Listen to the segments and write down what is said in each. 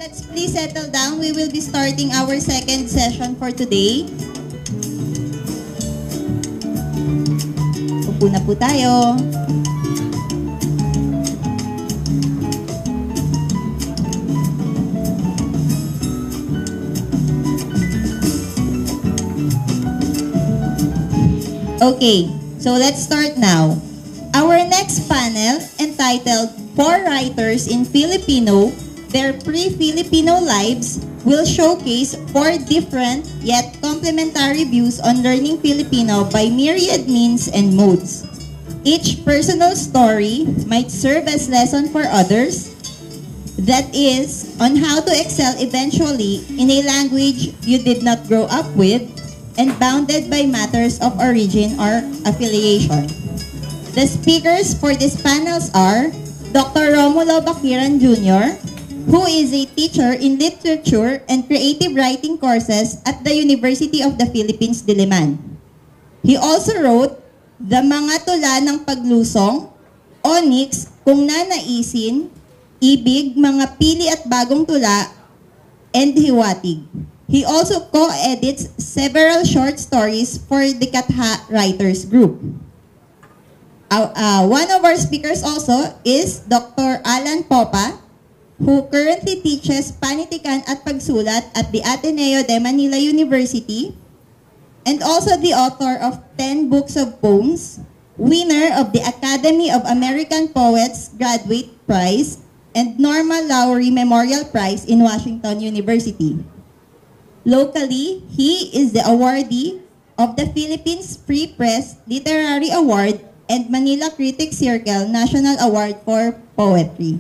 let's please settle down. We will be starting our second session for today. Upo na po tayo. Okay, so let's start now. Our next panel, entitled Four Writers in Filipino, Their Pre-Filipino Lives, will showcase four different yet complementary views on learning Filipino by myriad means and modes. Each personal story might serve as lesson for others, that is, on how to excel eventually in a language you did not grow up with and bounded by matters of origin or affiliation. The speakers for these panels are Dr. Romulo Baquiran Jr., who is a teacher in literature and creative writing courses at the University of the Philippines, Diliman. He also wrote The Mga Tula ng Paglusong, Onyx, Kung Nanaisin, Ibig, Mga Pili at Bagong Tula, and Hiwatig. He also co-edits several short stories for the Katha Writers Group. One of our speakers also is Dr. Allan Popa, who currently teaches Panitikan at Pagsulat at the Ateneo de Manila University, and also the author of 10 books of poems, winner of the Academy of American Poets Graduate Prize and Norma Lowry Memorial Prize in Washington University. Locally, he is the awardee of the Philippines Free Press Literary Award and Manila Critics Circle National Award for Poetry.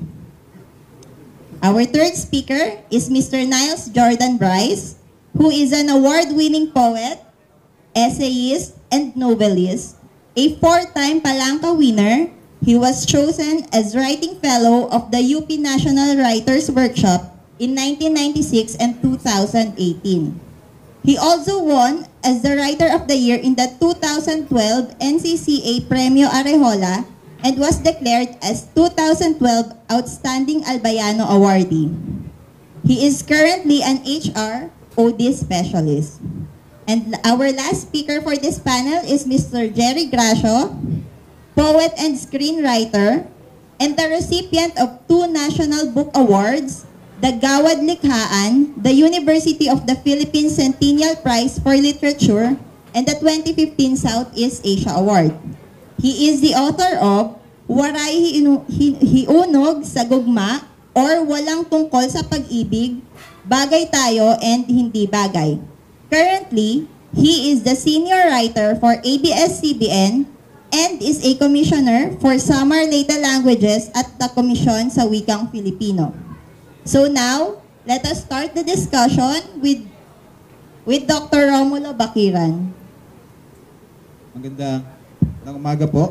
Our third speaker is Mr. Niles Jordan Breis, who is an award-winning poet, essayist, and novelist. A four-time Palanca winner, he was chosen as Writing Fellow of the UP National Writers Workshop in 1996 and 2018. He also won as the Writer of the Year in the 2012 NCCA Premio Arejola and was declared as 2012 Outstanding Albayano Awardee. He is currently an HR OD specialist. And our last speaker for this panel is Mr. Jerry Gracio, poet and screenwriter, and the recipient of 2 National Book Awards, the Gawad Likhaan, the University of the Philippines Centennial Prize for Literature, and the 2015 Southeast Asia Award. He is the author of Waray Hiunog sa Gugma or Walang Tungkol sa Pag-ibig, Bagay Tayo and Hindi Bagay. Currently, he is the senior writer for ABS-CBN and is a commissioner for Summer Leyte Languages at the Komisyon sa Wikang Filipino. So now, let us start the discussion with Dr. Romulo Baquiran. Magandang umaga po.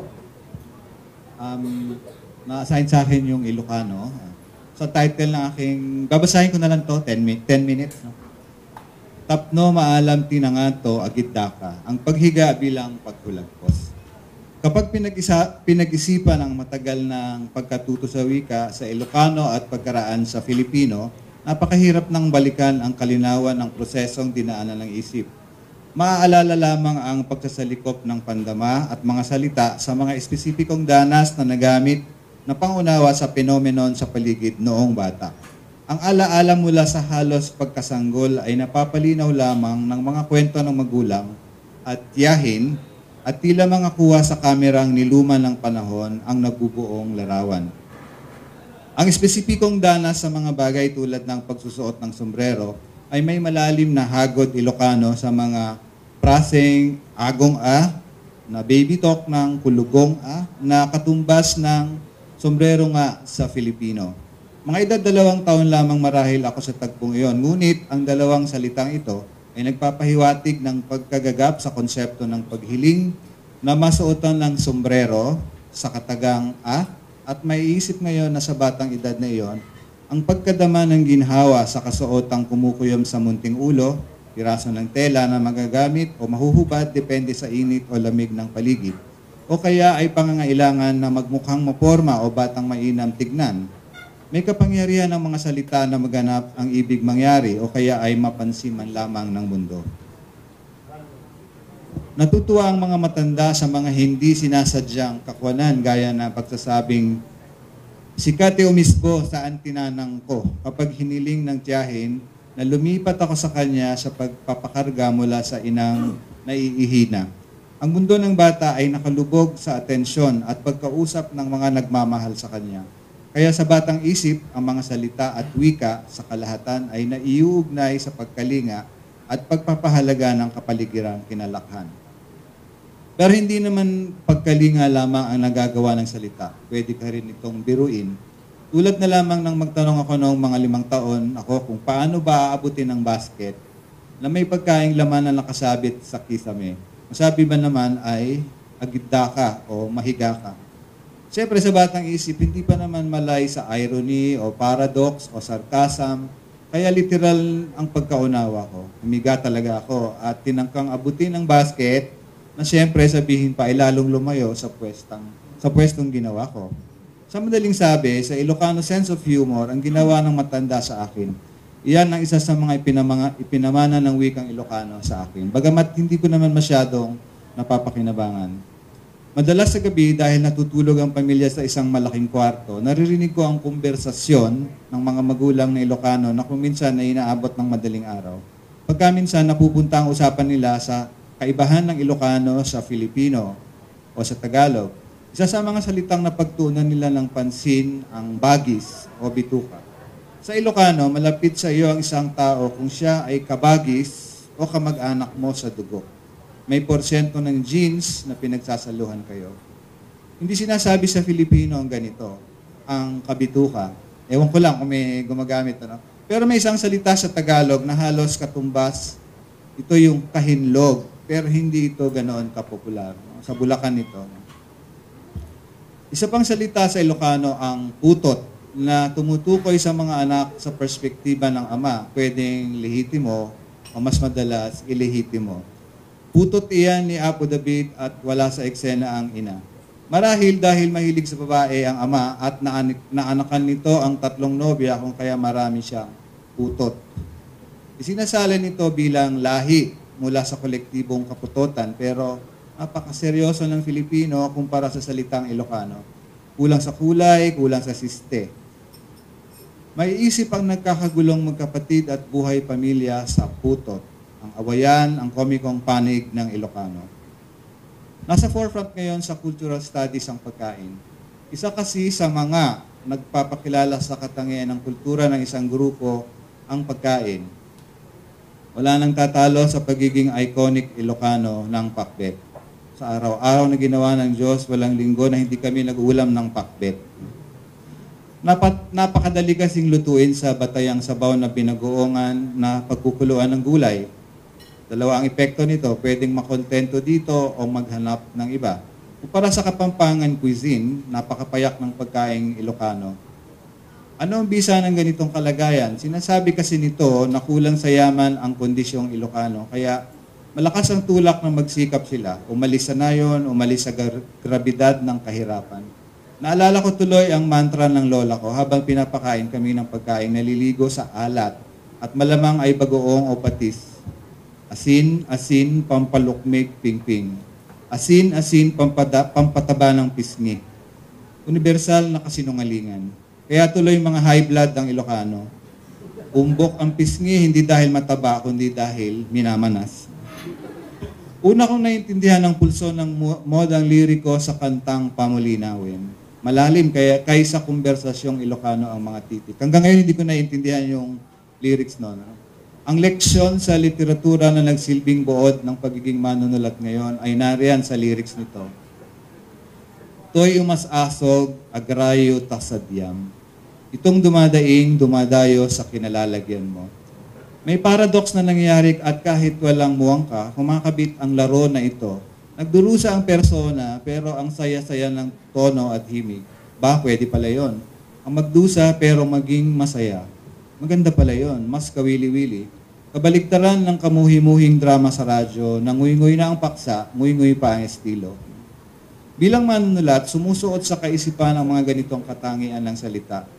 Na-assign sa akin yung Ilocano. So title ng aking, babasahin ko na lang to, 10 minutes. No? Tapno maalam tinangato agitdaka, ang paghiga bilang pagkulagpos. Kapag pinag-isipan ang matagal ng pagkatuto sa wika sa Ilocano at pagkaraan sa Filipino, napakahirap nang balikan ang kalinawan ng prosesong dinaanan ng isip. Maaalala lamang ang pagsasalikop ng pandama at mga salita sa mga espesipikong danas na nagamit na pangunawa sa phenomenon sa paligid noong bata. Ang alaala mula sa halos pagkasanggol ay napapalinaw lamang ng mga kwento ng magulang at tiyahin at tila mga kuha sa kamerang niluman ng panahon ang nabubuong larawan. Ang espesipikong danas sa mga bagay tulad ng pagsusuot ng sombrero ay may malalim na hagod Ilocano sa mga praseng agong na baby talk ng kulugong na katumbas ng sombrero nga sa Filipino. Mga edad 2 taon lamang marahil ako sa tagpong iyon, ngunit ang dalawang salitang ito ay nagpapahiwatig ng pagkagagap sa konsepto ng paghiling na masuotan ng sombrero sa katagang at maiisip ngayon na sa batang edad na iyon, ang pagkadama ng ginhawa sa kasuotang kumukuyom sa munting ulo, piraso ng tela na magagamit o mahuhubad depende sa init o lamig ng paligid, o kaya ay pangangailangan na magmukhang maporma o batang mainam tignan. May kapangyarihan ng mga salita na maganap ang ibig mangyari o kaya ay mapansin man lamang ng mundo. Natutuwa ang mga matanda sa mga hindi sinasadyang kakwanan gaya na pagsasabing, "Sikate umisbo saan tinanang ko," kapag hiniling ng tiyahin na lumipat ako sa kanya sa pagpapakarga mula sa inang naiihina. Ang mundo ng bata ay nakalubog sa atensyon at pagkausap ng mga nagmamahal sa kanya. Kaya sa batang isip, ang mga salita at wika sa kalahatan ay naiuugnay sa pagkalinga at pagpapahalaga ng kapaligirang kinalakhan. Pero hindi naman pagkalinga lamang ang nagagawa ng salita. Pwede ka rin itong biruin. Tulad na lamang nang magtanong ako noong mga 5 taon ako kung paano ba aabutin ang basket na may pagkaing laman na nakasabit sa kisame. Masabi ba naman ay agidda ka o mahiga ka. Siyempre sa batang isip, hindi pa naman malay sa irony o paradox o sarcasm. Kaya literal ang pagkaunawa ko. Humiga talaga ako at tinangkang abutin ang basket na siyempre sabihin pa ay lalong lumayo sa pwestong ginawa ko. Sa madaling sabi, sa Ilocano sense of humor, ang ginawa ng matanda sa akin, iyan ang isa sa mga ipinamana ng wikang Ilocano sa akin. Bagamat hindi ko naman masyadong napapakinabangan. Madalas sa gabi, dahil natutulog ang pamilya sa isang malaking kwarto, naririnig ko ang konversasyon ng mga magulang na Ilocano na kung minsan ay inaabot ng madaling araw. Pagka minsan napupunta ang usapan nila sa kaibahan ng Ilocano sa Filipino o sa Tagalog. Isa sa mga salitang napagtuunan nila ng pansin ang bagis o bituka. Sa Ilocano, malapit sa iyo ang isang tao kung siya ay kabagis o kamag-anak mo sa dugo. May porsyento ng genes na pinagsasaluhan kayo. Hindi sinasabi sa Filipino ang ganito, ang kabituka. Ewan ko lang kung may gumagamit. Ano? Pero may isang salita sa Tagalog na halos katumbas, ito yung kahinlog. Pero hindi ito ganoon kapopular. No? Sa Bulacan ito. Isa pang salita sa Ilocano ang putot na tumutukoy sa mga anak sa perspektiba ng ama. Pwedeng lehitimo o mas madalas ilehitimo. Putot iyan ni Apo David at wala sa eksena ang ina. Marahil dahil mahilig sa babae ang ama at naanakan nito ang 3 nobya kung kaya marami siyang putot. Isinasala nito bilang lahi mula sa kolektibong kaputotan pero napakaseryoso ng Filipino kumpara sa salitang Ilocano. Kulang sa kulay, kulang sa siste. May isip ang nagkakagulong magkapatid at buhay pamilya sa putot. Ang awayan, ang komikong panig ng Ilocano. Nasa forefront ngayon sa cultural studies ang pagkain. Isa kasi sa mga nagpapakilala sa katangian ng kultura ng isang grupo ang pagkain. Wala nang tatalo sa pagiging iconic Ilocano ng pakbet. Sa araw-araw na ginawa ng Diyos, walang linggo na hindi kami nag-ulam ng pakbet. Napakadali kasing lutuin sa batayang sabaw na binagoongan na pagkukuluan ng gulay. Dalawa ang epekto nito, pwedeng makontento dito o maghanap ng iba. Para sa Kapampangan cuisine, napakapayak ng pagkaing Ilocano. Ano ang bisa ng ganitong kalagayan? Sinasabi kasi nito na kulang sa yaman ang kondisyong Ilocano, kaya malakas ang tulak na magsikap sila, umalis sa nayon, umalis sa grabidad ng kahirapan. Naalala ko tuloy ang mantra ng lola ko habang pinapakain kami ng pagkain naliligo sa alat at malamang ay bagoong o patis. Asin, asin, pampalukmig, pingping. Asin, asin, pampataba ng pisngi. Universal na kasinungalingan. Kaya tuloy mga high blood ang Ilocano. Umbok ang pisngi hindi dahil mataba, kundi dahil minamanas. Una kong naintindihan ang pulso ng modang liriko sa kantang Pamulinawin. Malalim kaysa konversasyong Ilocano ang mga titik. Hanggang ngayon hindi ko naintindihan yung lyrics noon. No? Ang leksyon sa literatura na nagsilbing buod ng pagiging manunulat ngayon ay nariyan sa lyrics nito. To'y umas-asog, agrayo, tasadyam. Itong dumadayo sa kinalalagyan mo. May paradox na nangyayari at kahit walang muwangka, kumakabit ang laro na ito. Nagdurusa ang persona pero ang saya-saya ng tono at himig. Pwede pala yon. Ang magdusa pero maging masaya. Maganda pala yon, mas kawili-wili. Kabaligtaran ng kamuhi-muhing drama sa radyo, nanguy-nguy na ang paksa, nguy-nguy pa ang estilo. Bilang manunulat, sumusuot sa kaisipan ang mga ganitong katangian ng salita.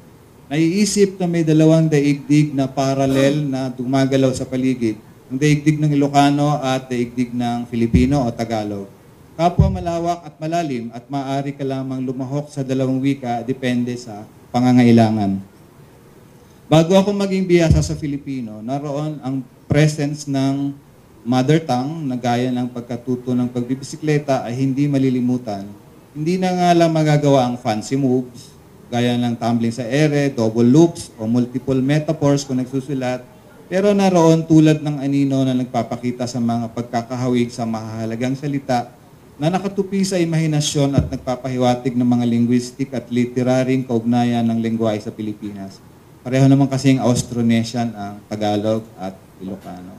Naiisip na may dalawang daigdig na parallel na dumagalaw sa paligid. Ang daigdig ng Ilocano at daigdig ng Filipino o Tagalog. Kapwa malawak at malalim at maaari ka lamang lumahok sa dalawang wika depende sa pangangailangan. Bago ako maging biyasa sa Filipino, naroon ang presence ng mother tongue na gaya ng pagkatuto ng pagbibisikleta ay hindi malilimutan. Hindi na nga lang magagawa ang fancy moves, gaya ng tumbling sa ere, double loops, o multiple metaphors kung nagsusulat, pero naroon tulad ng anino na nagpapakita sa mga pagkakahawig sa mahahalagang salita na nakatupi sa imahinasyon at nagpapahiwatig ng mga linguistic at literaryong kaugnayan ng lengguwahe sa Pilipinas. Pareho naman kasing Austronesian ang Tagalog at Ilocano.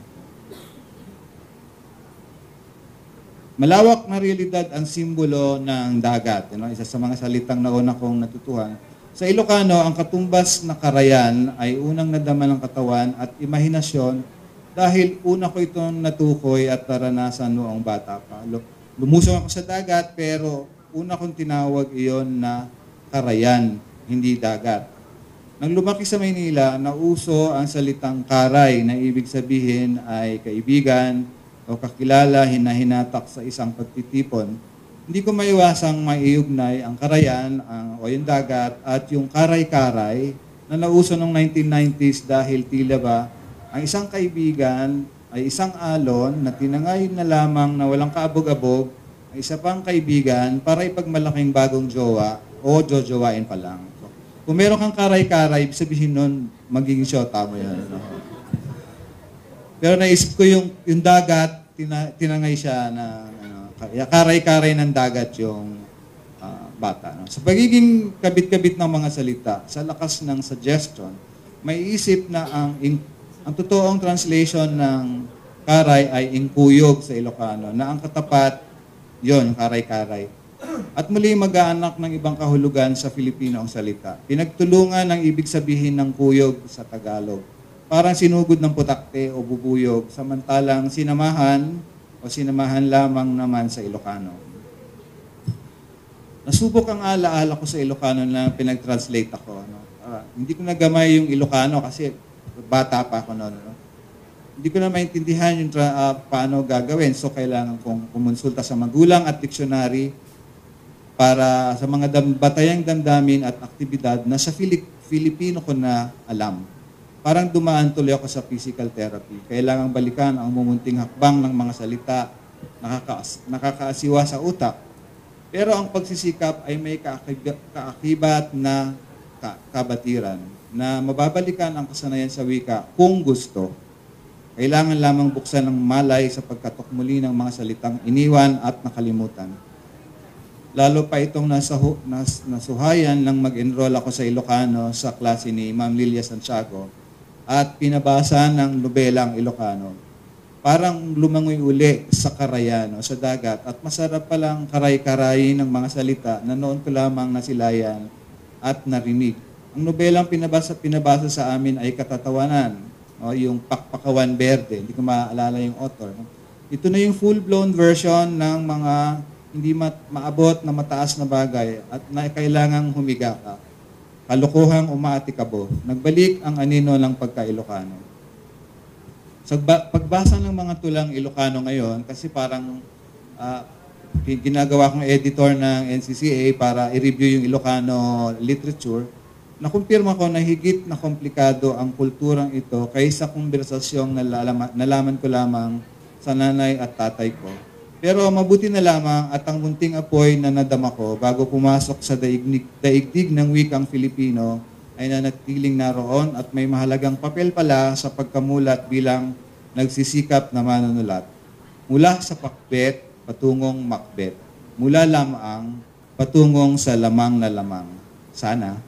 Malawak na realidad ang simbolo ng dagat. Isa sa mga salitang nauna kong natutuhan. Sa Ilocano, ang katumbas na karayan ay unang nadama ng katawan at imahinasyon dahil una ko itong natukoy at naranasan noong bata pa. Lumusong ako sa dagat pero una kong tinawag iyon na karayan, hindi dagat. Nang lumaki sa Maynila, nauso ang salitang karay na ibig sabihin ay kaibigan o kakilala hinahinatak sa isang pagtitipon. Hindi ko maiwasang maiugnay ang karayan o yung dagat at yung karay-karay na nauso noong 1990s dahil tila ba ang isang kaibigan ay isang alon na tinangay na lamang na walang kaabog-abog ang isa pang kaibigan para ipagmalaking bagong jowa o jojowain pa lang. So, kung meron kang karay-karay, ibig sabihin nun magiging shota mo yan. No? Pero naisip ko yung dagat, tinangay siya na karay-karay ng dagat yung bata. No? Sa pagiging kabit-kabit ng mga salita, sa lakas ng suggestion, may isip na ang totoong translation ng karay ay inkuyog sa Ilocano, na ang katapat, yon karay-karay. At muli mag-aanak ng ibang kahulugan sa Filipino ang salita. Pinagtulungan ang ibig sabihin ng kuyog sa Tagalog. Parang sinugod ng putakte o bubuyog, samantalang sinamahan lamang naman sa Ilocano. Nasubok ang alaala ko sa Ilocano na pinag-translate ako. No? Hindi ko nagamay yung Ilocano kasi bata pa ako noon. No? Hindi ko na maintindihan yung paano gagawin. So, kailangan kong kumonsulta sa magulang at dictionary para sa mga batayang damdamin at aktibidad na sa Filipino ko na alam. Parang dumaan tuloy ako sa physical therapy. Kailangang balikan ang mumunting hakbang ng mga salita, nakakaasiwa sa utak. Pero ang pagsisikap ay may kaakibat na kabatiran na mababalikan ang kasanayan sa wika kung gusto. Kailangan lamang buksan ng malay sa pagkatok muli ng mga salitang iniwan at nakalimutan. Lalo pa itong nasuhayan nang mag-enroll ako sa Ilocano sa klase ni Ma'am Lilia Santiago at pinabasa ng nobelang Ilocano. Parang lumangoy uli sa karayan o sa dagat at masarap palang karay-karay ng mga salita na noon ko lamang nasilayan at narinig. Ang nobelang pinabasa sa amin ay Katatawanan, o yung Pakpakawan Berde. Hindi ko maalala yung author. No? Ito na yung full-blown version ng mga hindi maabot na mataas na bagay at na kailangang humiga ka. Kalukuhang umaatikabo. Nagbalik ang anino ng pagka-Ilocano. Sa pagbasa ng mga tulang Ilocano ngayon, kasi parang ginagawa kong editor ng NCCA para i-review yung Ilocano literature, nakumpirma ko na higit na komplikado ang kulturang ito kaysa konversasyong nalaman ko lamang sa nanay at tatay ko. Pero mabuti na lamang at ang munting apoy na nadama ko bago pumasok sa daigdig ng wikang Filipino ay nanatiling naroon at may mahalagang papel pala sa pagkamulat bilang nagsisikap na manunulat. Mula sa pakbet patungong makbet. Mula lamang patungong sa lamang na lamang. Sana.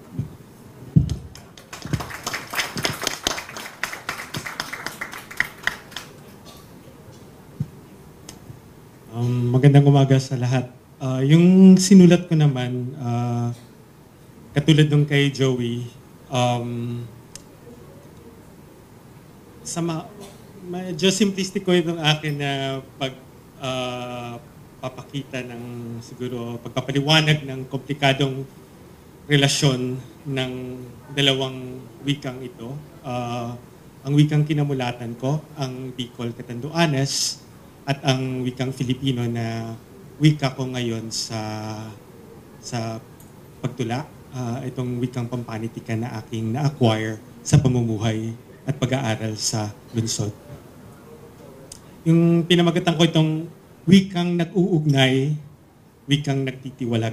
Magandang umaga sa lahat. Yung sinulat ko naman, katulad nung kay Joey, medyo simplistic ko itong akin na papakita ng siguro pagpapaliwanag ng komplikadong relasyon ng dalawang wikang ito. Ang wikang kinamulatan ko, ang Bicol Catanduanes, at ang wikang Filipino na wika ko ngayon sa pagtula. Itong wikang pampanitikan na aking na-acquire sa pamumuhay at pag-aaral sa lungsod. Yung pinamagatan ko itong wikang nag-uugnay, wikang nagtitiwalag.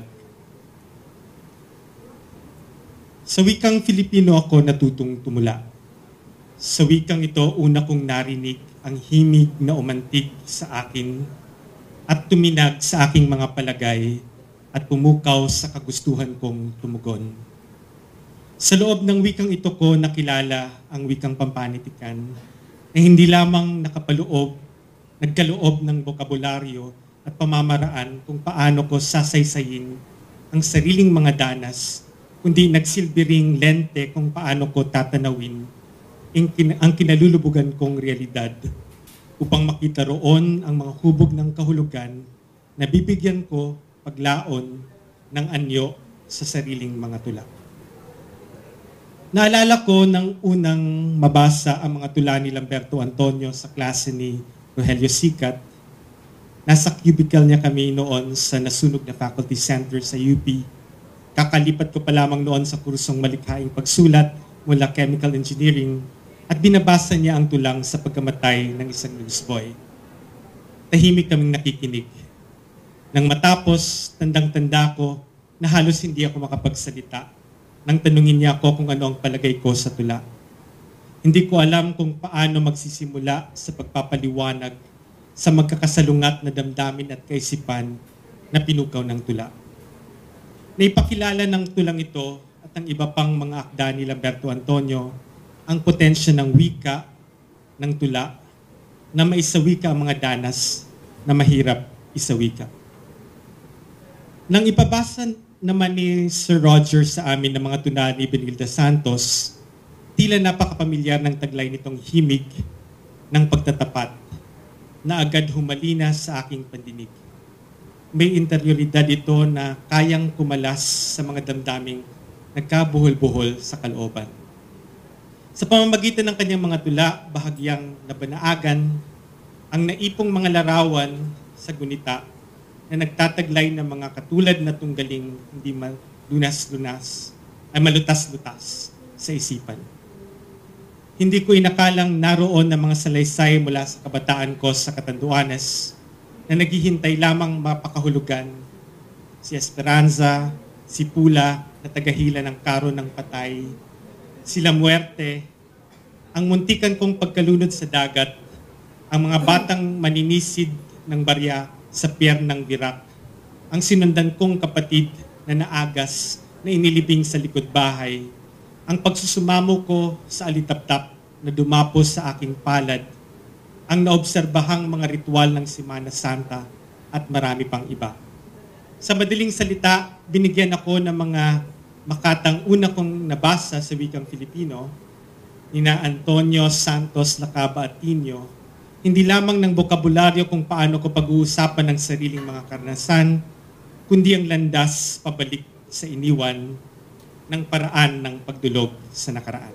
Sa wikang Filipino ako natutong tumula. Sa wikang ito, una kong narinig ang himig na umantig sa akin at tuminag sa aking mga palagay at pumukaw sa kagustuhan kong tumugon. Sa loob ng wikang ito ko nakilala ang wikang pampanitikan na hindi lamang nagkaloob ng bokabularyo at pamamaraan kung paano ko sasaysayin ang sariling mga danas, kundi nagsilbi ring lente kung paano ko tatanawin ang kinalulubugan kong realidad upang makita roon ang mga hubog ng kahulugan na bibigyan ko paglaon ng anyo sa sariling mga tula. Naalala ko nang unang mabasa ang mga tula ni Lamberto Antonio sa klase ni Rogelio Sicat. Nasa cubicle niya kami noon sa nasunog na faculty center sa UP. Kakalipat ko pa lamang noon sa kursong malikhaing pagsulat mula chemical engineering at binabasa niya ang tulang sa pagkamatay ng isang newsboy. Tahimik kaming nakikinig. Nang matapos, tandang-tanda ko na halos hindi ako makapagsalita nang tanungin niya ako kung ano ang palagay ko sa tula. Hindi ko alam kung paano magsisimula sa pagpapaliwanag sa magkakasalungat na damdamin at kaisipan na pinukaw ng tula. Naipakilala ng tulang ito at ang iba pang mga akda ni Lamberto Antonio ang potensya ng wika ng tula na maisawika ang mga danas na mahirap isawika. Nang ipabasa naman ni Sir Roger sa amin ng mga tula ni Benilda Santos, tila napakapamilyar ng taglay nitong himig ng pagtatapat na agad humalina sa aking pandinig. May interioridad ito na kayang kumalas sa mga damdaming nagkabuhol-buhol sa kalooban. Sa pamamagitan ng kanyang mga tula, bahagyang nabanaagan ang naipong mga larawan sa gunita na nagtataglay ng mga katulad na tunggaling hindi malutas-lutas sa isipan. Hindi ko inakalang naroon ng mga salaysay mula sa kabataan ko sa Catanduanes na naghihintay lamang mapakahulugan. Si Esperanza, si Pula na tagahila ng karo ng patay, sila Muerte, ang muntikan kong pagkalunod sa dagat, ang mga batang maninisid ng barya sa pier ng birak, ang sinundan kong kapatid na naagas na inilibing sa likod bahay, ang pagsusumamo ko sa alitaptap na dumapos sa aking palad, ang naobserbahang mga ritual ng Semana Santa at marami pang iba. Sa madaling salita, binigyan ako ng mga makatang una kong nabasa sa wikang Filipino, nina Antonio Santos Lacaba at Tinio, hindi lamang ng bokabularyo kung paano ko pag-uusapan ng sariling mga karanasan, kundi ang landas pabalik sa iniwan ng paraan ng pagdulog sa nakaraan.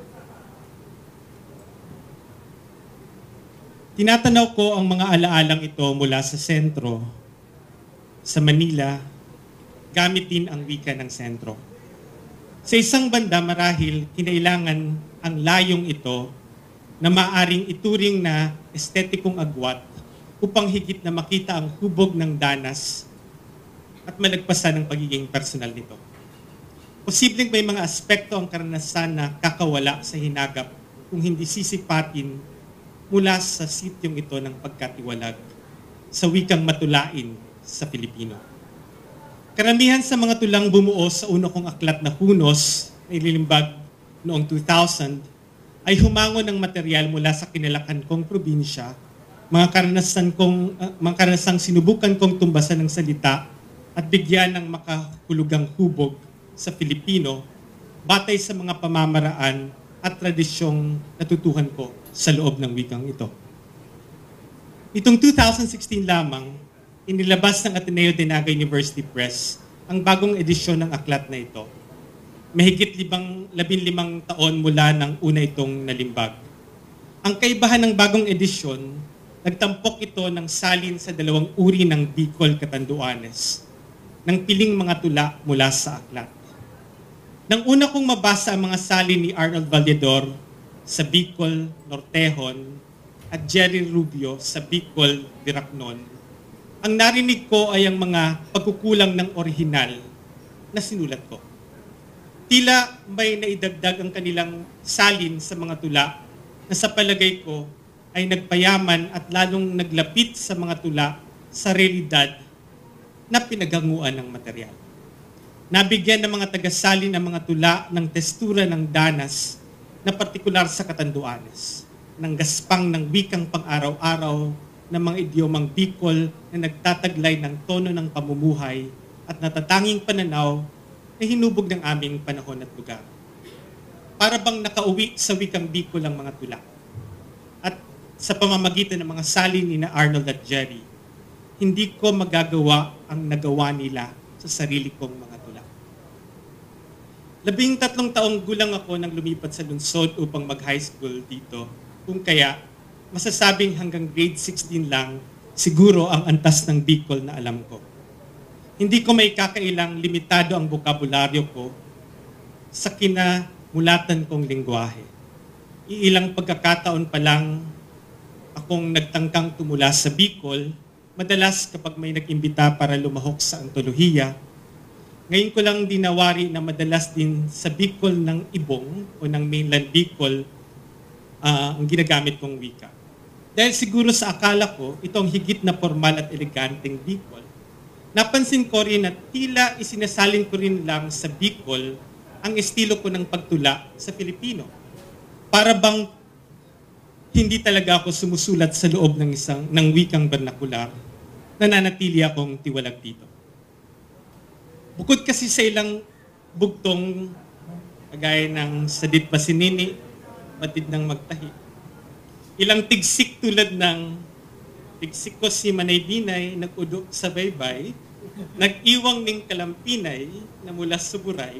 Tinatanaw ko ang mga alaalang ito mula sa sentro, sa Manila, gamit din ang wika ng sentro. Sa isang banda marahil kinailangan ang layong ito na maaring ituring na estetikong agwat upang higit na makita ang hubog ng danas at malagpasan ng pagiging personal nito. Posibleng may mga aspekto ang karanasan na kakawala sa hinagap kung hindi sisipatin mula sa sityong ito ng pagkatiwalag sa wikang matulain sa Filipino. Karamihan sa mga tulang bumuo sa una kong aklat na Hunos na ililimbag noong 2000 ay humango ng material mula sa kinalakan kong probinsya, mga karanasang sinubukan kong tumbasan ng salita at bigyan ng makahulugang hubog sa Filipino batay sa mga pamamaraan at tradisyong natutuhan ko sa loob ng wikang ito. Itong 2016 lamang, inilabas ng Ateneo de Naga University Press ang bagong edisyon ng aklat na ito. mahigit 15 taon mula nang una itong nalimbag. Ang kaibahan ng bagong edisyon, nagtampok ito ng salin sa 2 uri ng Bicol Catanduanes, ng piling mga tula mula sa aklat. Nang una kong mabasa ang mga salin ni Arnold Valledor sa Bicol, Nortehon, at Jerry Rubio sa Bicol, Diracnon, ang narinig ko ay ang mga pagkukulang ng orihinal na sinulat ko. Tila may naidagdag ang kanilang salin sa mga tula na sa palagay ko ay nagpayaman at lalong naglapit sa mga tula sa realidad na pinaghanguan ng material. Nabigyan ng mga tagasalin ang mga tula ng testura ng danas na partikular sa Catanduanes, ng gaspang ng wikang pang-araw-araw ng mga idiomang Bicol na nagtataglay ng tono ng pamumuhay at natatanging pananaw na hinubog ng aming panahon at lugar. Para bang nakauwi sa wikang Bicol ang mga tula. At sa pamamagitan ng mga salin ni na Arnold at Jerry, hindi ko magagawa ang nagawa nila sa sarili kong mga tula. 13 taong gulang ako nang lumipat sa lungsod upang mag-high school dito. Kung kaya, masasabing hanggang grade 16 lang, siguro ang antas ng Bicol na alam ko. Hindi ko may kakailang limitado ang bokabularyo ko sa kinamulatan kong lingwahe. Iilang pagkakataon pa lang akong nagtangkang tumula sa Bicol, madalas kapag may nag-imbita para lumahok sa antolohiya. Ngayon ko lang dinawari na madalas din sa Bicol ng Ibong o ng mainland Bicol ang ginagamit kong wika. Dahil siguro sa akala ko, itong higit na formal at eleganteng Bicol, napansin ko rin na tila isinasalin ko rin lang sa Bicol ang estilo ko ng pagtula sa Filipino. Para bang hindi talaga ako sumusulat sa loob ng wikang vernacular, nananatili akong tiwalag dito. Bukod kasi sa ilang bugtong, kagaya ng Sadit Pasinini, Batid ng Magtahi, ilang tigsik tulad ng tigsik ko si Manay Binay, nag-udo sa baybay, nag-iwang ning kalampinay na mula suburay,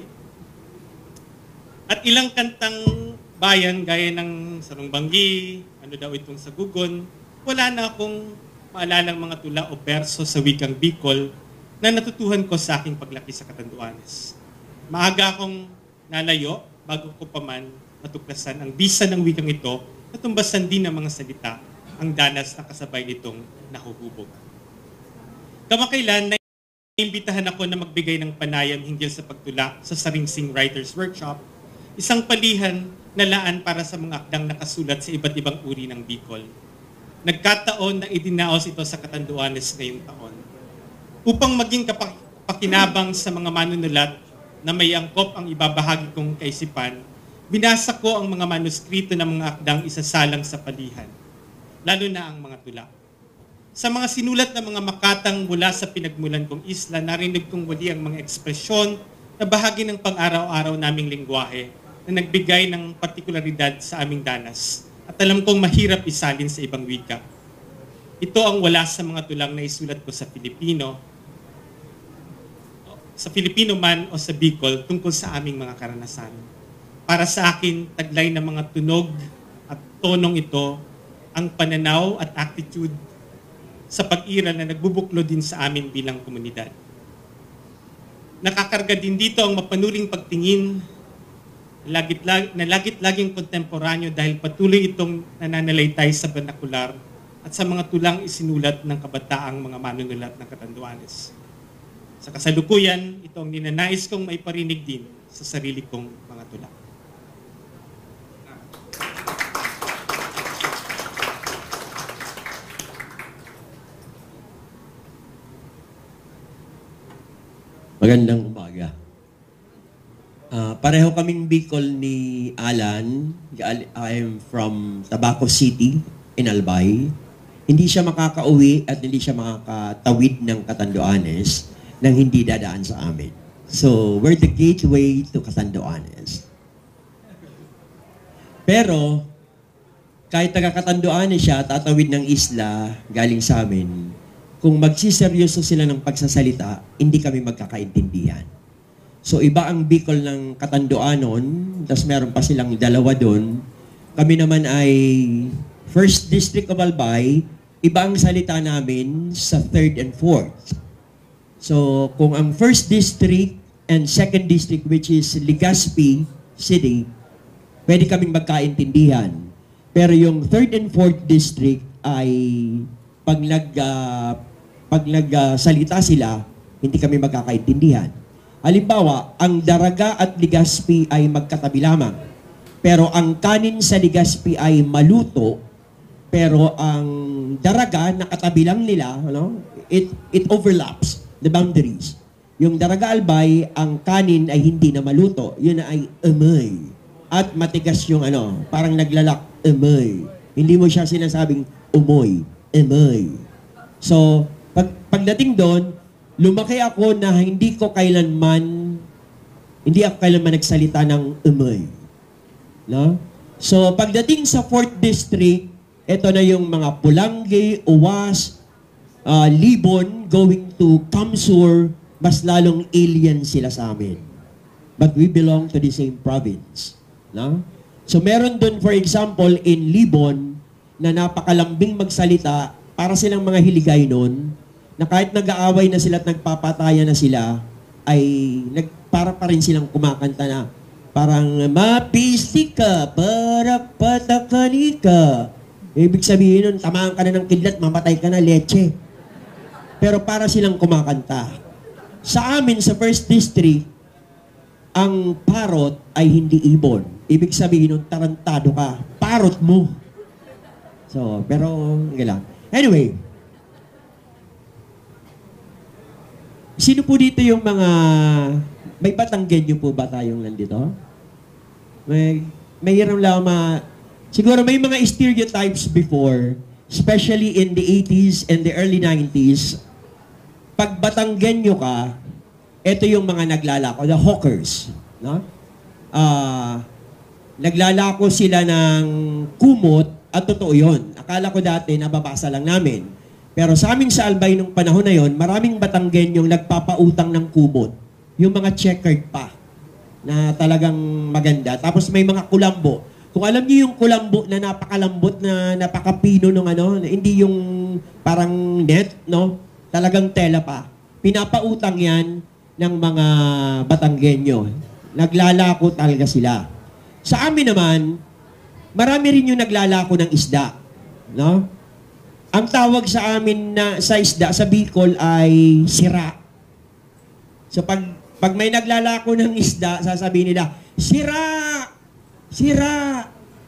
at ilang kantang bayan gaya ng Sarong Banggi, ano daw itong Sagugon, wala na akong maalalang mga tula o berso sa wikang Bicol na natutuhan ko sa aking paglaki sa Catanduanes. Maaga akong nalayo bago ko pa man matuklasan ang bisa ng wikang ito na tumbasan din ng mga salita ang danas na kasabay nitong nahuhubog. Kamakailan, naimbitahan ako na magbigay ng panayam hinggil sa pagtula sa Saringsing Writers Workshop, isang palihan na laan para sa mga akdang nakasulat sa iba't ibang uri ng Bicol. Nagkataon na idinaos ito sa Catanduanes ngayong taon. Upang maging kapakinabang sa mga manunulat na may angkop ang ibabahagi kong kaisipan, binasa ko ang mga manuskrito ng mga akdang isasalang sa palihan, lalo na ang mga tula. Sa mga sinulat na mga makatang mula sa pinagmulan kong isla, narinig kong muli ang mga ekspresyon na bahagi ng pang-araw-araw naming lingwahe na nagbigay ng partikularidad sa aming danas at alam kong mahirap isalin sa ibang wika. Ito ang wala sa mga tulang na isulat ko sa Filipino man o sa Bicol tungkol sa aming mga karanasan. Para sa akin, taglay ng mga tunog at tonong ito ang pananaw at attitude sa pag-iral na nagbubuklo din sa amin bilang komunidad. Nakakarga din dito ang mapanuring pagtingin na lagit-laging kontemporanyo dahil patuloy itong nananalaytay sa vernacular at sa mga tulang isinulat ng kabataang mga manunulat ng Catanduanes. Sa kasalukuyan, ito ang ninanais kong maiparinig din sa sarili kong mga tula. Magandang umaga. Pareho kaming Bicol ni Allan. I am from Tabaco City in Albay. Hindi siya makakauwi at hindi siya makakatawid ng Catanduanes nang hindi dadaan sa amin. So, we're the gateway to Catanduanes. Pero, kahit taga-Catanduanes siya, tatawid ng isla galing sa amin, kung magsiseryoso sila ng pagsasalita, hindi kami magkakaintindihan. So iba ang Bicol ng Catanduanon, tapos meron pa silang dalawa doon. Kami naman ay First District of Albay, iba ang salita namin sa 3rd and 4th. So kung ang First District and Second District, which is Legazpi City, pwede kaming magkaintindihan. Pero yung 3rd and 4th District ay pag nagsalita sila, hindi kami magkakaintindihan. Halimbawa, ang Daraga at Legazpi ay magkatabi lamang. Pero ang kanin sa Legazpi ay maluto, pero ang Daraga, nakatabi lang nila, it overlaps the boundaries. Yung Daraga Albay, ang kanin ay hindi na maluto. Yun ay amoy. At matigas yung parang naglalak, amoy. Hindi mo siya sinasabing umoy, amoy. So, pagdating doon, lumaki ako na hindi ako kailanman nagsalita ng amoy. No? So, pagdating sa 4th District, ito na yung mga Pulangge, Uwas, Libon, going to Kamsur, mas lalong alien sila sa amin. But we belong to the same province. No? So, meron doon, for example, in Libon, na napakalambing magsalita, para silang mga hiligay noon, na kahit nag-aaway na sila at nagpapatayan na sila, ay para pa rin silang kumakanta na parang mapisi ka para patakani ka. Ibig sabihin nun, tamaan ka na ng kidlat, mamatay ka na, leche. Pero para silang kumakanta. Sa amin, sa 1st District, ang parot ay hindi ibon. Ibig sabihin nun, tarantado ka. Parot mo. So, pero, lang. Anyway, sino po dito yung mga, may Batanggenyo po ba tayong nandito? May hirang lang siguro may mga stereotypes before, especially in the 80s and the early 90s. Pag Batanggenyo ka, ito yung mga naglalako, the hawkers. No? Naglalako sila ng kumot, at totoo yun. Akala ko dati, nababasa lang namin. Pero sa amin sa Albay nung panahon na yon, maraming Batanggenyong nagpapautang ng kumot. Yung mga checkered pa, na talagang maganda. Tapos may mga kulambo. Kung alam niyo yung kulambo na napakalambot, na napakapino nung hindi yung parang net, no? Talagang tela pa. Pinapautang yan ng mga Batanggenyo. Naglalako talaga sila. Sa amin naman, marami rin yung naglalako ng isda. No? Ang tawag sa amin sa isda, sa Bicol ay sira. So pag may naglalako ng isda, sasabihin nila, sira! Sira!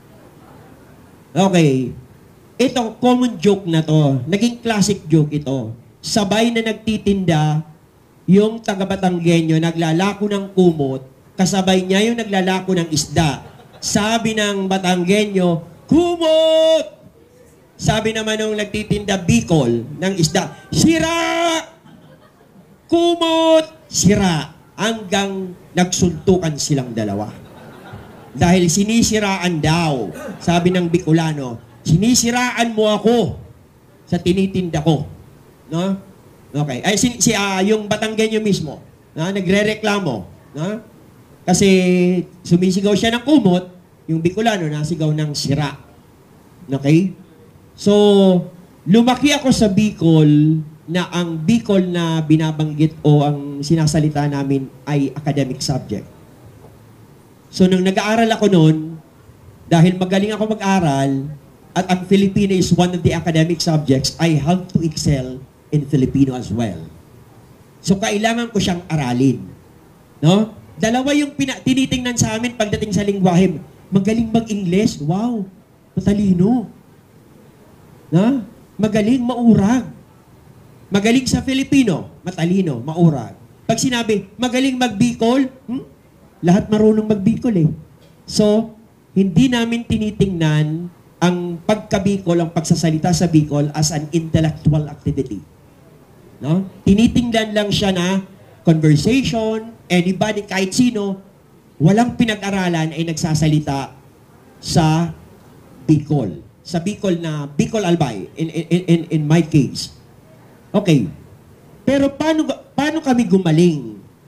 Okay. Ito, common joke na to. Naging classic joke ito. Sabay na nagtitinda yung taga-Batanggenyo, naglalako ng kumot, kasabay niya yung naglalako ng isda. Sabi ng Batanggenyo, kumot! Sabi naman nung nagtitinda Bicol ng isda, sira! Kumot! Sira! Hanggang nagsuntukan silang dalawa. Dahil sinisiraan daw, sabi ng Bicolano, sinisiraan mo ako sa tinitinda ko. No? Okay. Ay, yung Batanggenyo mismo, nagre-reklamo. No? Kasi sumisigaw siya ng kumot, yung Bicolano nasigaw ng sira. Okay? So, lumaki ako sa Bicol na ang Bicol na binabanggit o ang sinasalita namin ay academic subject. So, nung nag-aaral ako noon, dahil magaling ako mag-aral at ang Filipino is one of the academic subjects, I have to excel in Filipino as well. So, kailangan ko siyang aralin. No? Dalawa yung tinitingnan sa amin pagdating sa lingwahe. Magaling mag-English, wow, matalino. Na? Magaling, maurag. Magaling sa Filipino, matalino, maurag. Pag sinabi, magaling mag-Bicol, lahat marunong mag-Bicol eh. So, hindi namin tinitingnan ang pagka-Bicol, ang pagsasalita sa Bicol as an intellectual activity. No? Tinitingnan lang siya na conversation, anybody, kahit sino, walang pinag-aralan ay nagsasalita sa Bicol. Sa Bicol na, Bicol Albay, in my case. Okay. Pero paano kami gumaling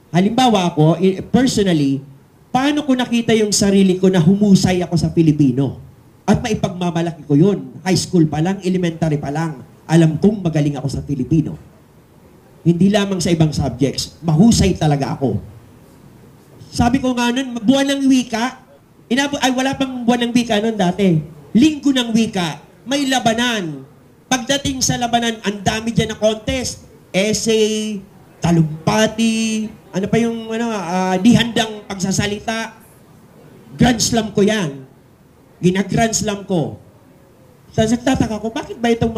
Halimbawa ako, personally, paano ko nakita yung sarili ko na humusay ako sa Filipino? At maipagmamalaki ko yun. High school pa lang, elementary pa lang. Alam kong magaling ako sa Filipino. Hindi lamang sa ibang subjects. Mahusay talaga ako. Sabi ko nga nun, buwan ng wika, wala pang buwan ng wika nun dati. Linggo ng wika, may labanan. Pagdating sa labanan, ang dami dyan na contest. Essay, talumpati, ano pa yung di handang pagsasalita. Grand slam ko yan. Gina-grand slam ko. Tapos nagtataka ko, bakit ba itong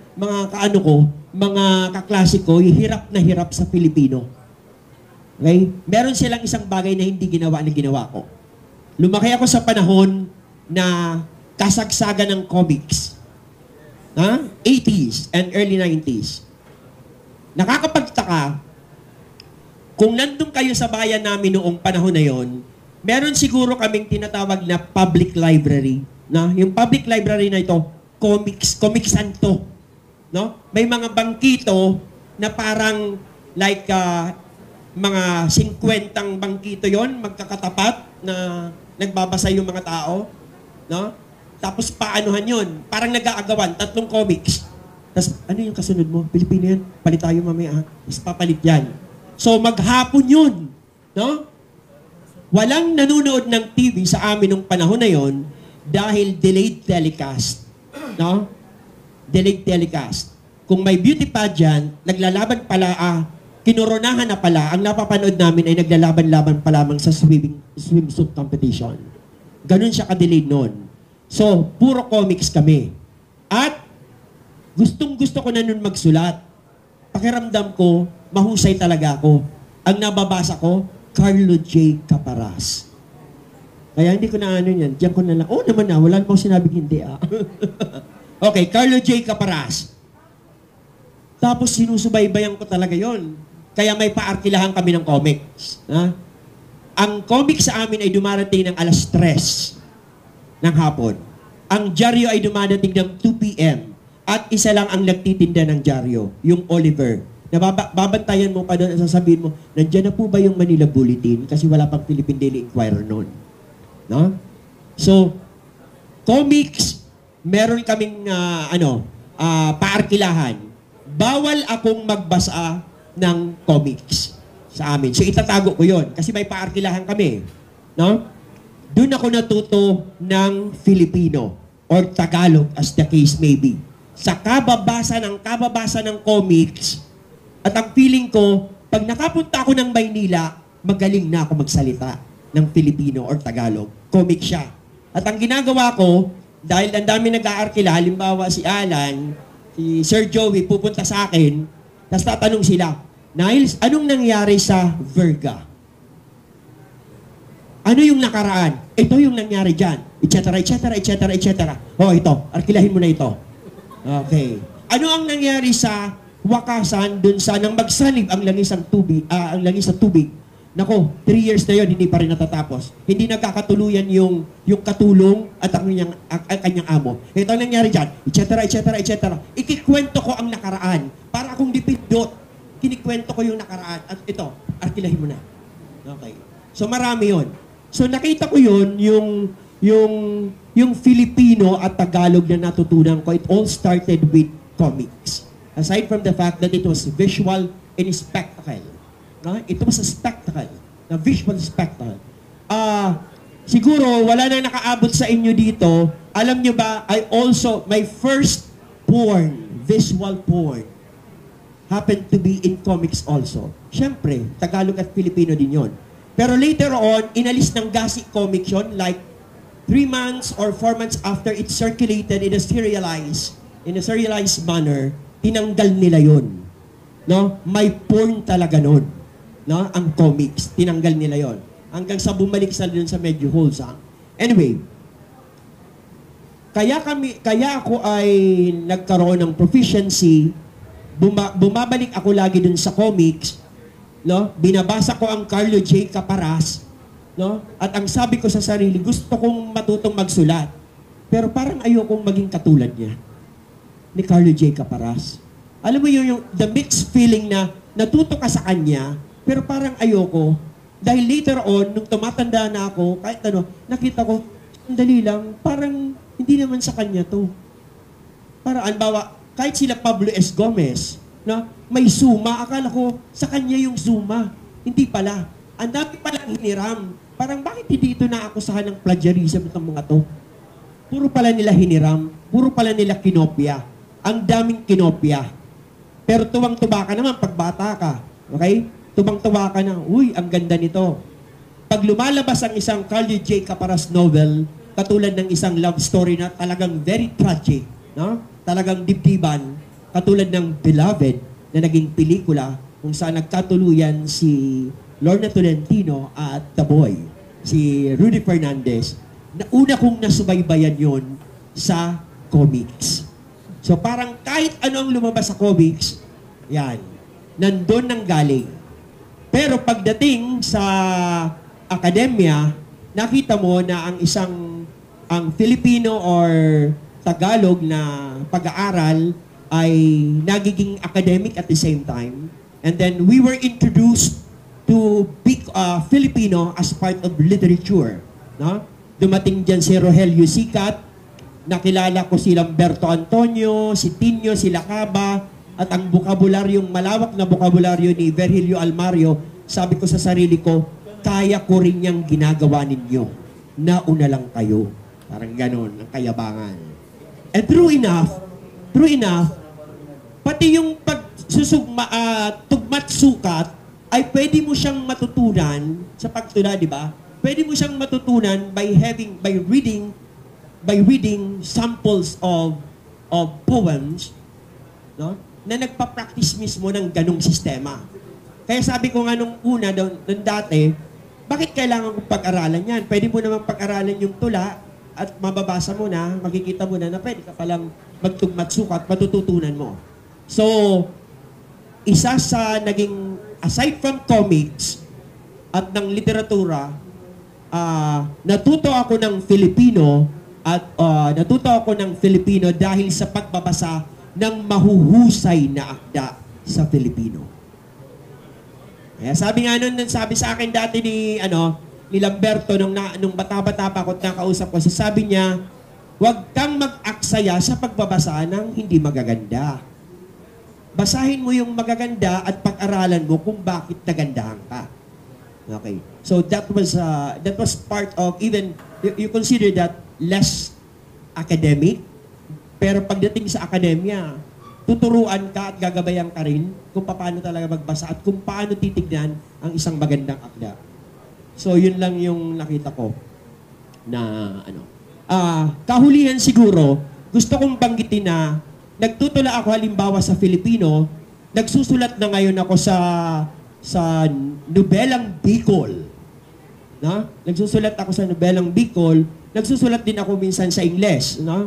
mga kaklase ko, hirap na hirap sa Filipino? Okay? Meron silang isang bagay na hindi ginawa na ginawa ko. Lumaki ako sa panahon na kasagsagan ng comics. 80s and early 90s. Nakakapagtaka, kung nandun kayo sa bayan namin noong panahon na yon, meron siguro kaming tinatawag na public library. Yung public library na ito, comicsan to. No? May mga bangkito na parang like mga 50 bangkito yon, magkakatapat na nagbabasa yung mga tao. No? Tapos paanuhan yun. Parang nag-aagawan, 3 comics. Tapos ano yung kasunod mo? Pilipino yan? Palit tayo mamaya. Tapos papalit yan. So maghapon yun. No? Walang nanonood ng TV sa amin nung panahon na yon dahil delayed telecast. No? Delayed telecast. Kung may beauty pageant, naglalaban pala, kinoronahan na pala, ang napapanood namin ay naglalaban-laban pa lamang sa swimsuit competition. Ganun siya ka-delayed noon. So, puro comics kami. At gustong-gusto ko na nun magsulat. Pakiramdam ko, mahusay talaga ako. Ang nababasa ko, Carlo J. Caparas. Kaya hindi ko na yan. Diyan ko na lang, naman wala namang sinabing hindi Okay, Carlo J. Caparas. Tapos sinusubaybayan ko talaga yon. Kaya may paarkilahan kami ng comics. Ang comics sa amin ay dumarating ng 3:00 ng hapon. Ang dyaryo ay dumadating ng 2 p.m. At isa lang ang nagtitinda ng dyaryo, yung Oliver. Babantayan mo pa doon at sasabihin mo, nandiyan na po ba yung Manila Bulletin? Kasi wala pang Philippine Daily Inquirer noon. No? So, comics, meron kaming paarkilahan. Bawal akong magbasa ng comics sa amin. So, itatago ko yon kasi may paarkilahan kami. No? Doon ako natuto ng Filipino or Tagalog as the case may be. Sa kababasa ng comics, at ang feeling ko, pag nakapunta ako ng Maynila, magaling na ako magsalita ng Filipino or Tagalog. Comic siya. At ang ginagawa ko, dahil ang dami nag-aarkila, halimbawa si Allan, si Sir Joey, pupunta sa akin, tapos tatanong sila, Niles, anong nangyari sa Virga? Ano yung nakaraan? Ito yung nangyari dyan. Etc. Ito. Arkilahin mo na ito. Okay. Ano ang nangyari sa wakasan dun sa nang magsanib ang langis sa tubig? Nako, 3 years na yun, hindi pa rin natatapos. Hindi nagkakatuluyan yung katulong at ang kanyang amo. Ito ang nangyari dyan. Etc. Ikikwento ko ang nakaraan. Para akong dipindot. Kinikwento ko yung nakaraan. At ito, arkilahin mo na. Okay. So marami yun. So nakita ko yun, yung Filipino at Tagalog na natutunan ko, it all started with comics. Aside from the fact that it was visual and spectacle. No? It was a spectacle. A visual spectacle. Siguro, wala na nakaabot sa inyo dito. Alam nyo ba, my first visual porn, happened to be in comics also. Siyempre, Tagalog at Filipino din yon. Pero later on, inalis ng Gasi comic yun, like 3 months or 4 months after it circulated in a serialized manner, tinanggal nila yun. No? May porn talaga nun. No? Ang comics, tinanggal nila yon. Hanggang sa bumalik sa dun sa medyo wholesome. Anyway, kaya ako ay nagkaroon ng proficiency, bumabalik ako lagi dun sa comics, no? Binabasa ko ang Carlo J. Caparas, no? At ang sabi ko sa sarili, gusto kong matutong magsulat. Pero parang ayokong maging katulad niya, ni Carlo J. Caparas. Alam mo yung the mixed feeling na natuto ka sa kanya, Pero parang ayoko. Dahil later on, nung tumatanda na ako, kahit ano, nakita ko, sandali lang, parang hindi naman sa kanya to. Para anbawa, kahit sila Pablo S. Gomez, na may suma, akala ko sa kanya yung suma. Hindi pala. Ang dami palang hiniram. Parang bakit hindi ito naakusahan ng plagiarism itong mga to? Puro pala nila hiniram. Puro pala nila kinopya. Ang daming kinopya. Pero tuwang-tuwa ka naman pag bata ka. Okay? Tuwang-tuwa ka na, uy, ang ganda nito. Pag lumalabas ang isang Carlo J. Caparas novel, katulad ng isang love story na talagang very tragic, no? Talagang dibdiban, katulad ng Beloved na naging pelikula kung saan nagkatuluyan si Lorna Tolentino at The Boy, si Rudy Fernandez, na una kong nasubaybayan yon sa comics. So parang kahit ano ang lumabas sa comics, yan, nandun nang galing. Pero pagdating sa akademya, nakita mo na ang Filipino or Tagalog na pag-aaral ay nagiging academic at the same time. And then we were introduced to Filipino as part of literature. No? Dumating dyan si Rogelio Sicat, nakilala ko si Lamberto Antonio, si Tinio, si Lacaba, at ang bukabularyong, malawak na bukabularyo ni Virgilio Almario, sabi ko sa sarili ko, kaya ko rin niyang ginagawa ninyo. Nauna lang kayo. Parang ganon, ang kayabangan. And true enough, pati yung tugmat sukat, ay pwede mo siyang matutunan sa pagtula, di ba? Pwede mo siyang matutunan by reading samples of poems, no? Na nagpa-practice mismo ng ganong sistema. Kaya sabi ko nga nung una, nung dati, bakit kailangan kong pag-aralan yan? Pwede mo naman pag-aralan yung tula at mababasa mo na, makikita mo na pwede ka palang magtugmat sukat, matututunan mo. So, isa sa naging, aside from comics at ng literatura, natuto ako ng Filipino at natuto ako ng Filipino dahil sa pagbabasa ng mahuhusay na akda sa Filipino. Kaya sabi nga nun, sabi sa akin dati ni Lamberto nung bata-bata pa ako at nakausap ko, sabi niya, huwag kang mag-aksaya sa pagbabasa ng hindi magaganda. Basahin mo yung magaganda at pag-aralan mo kung bakit nagandahan ka. Okay. So that was part of, even you consider that less academic, pero pagdating sa akademya, tuturuan ka at gagabayan ka rin kung paano talaga magbasa at kung paano titignan ang isang magandang akda. So yun lang yung nakita ko na kahulihan siguro, gusto kong banggitin na nagtutula ako halimbawa sa Filipino, nagsusulat na ngayon ako sa nobelang Bicol. No? Nagsusulat ako sa nobelang Bicol, nagsusulat din ako minsan sa Ingles, no?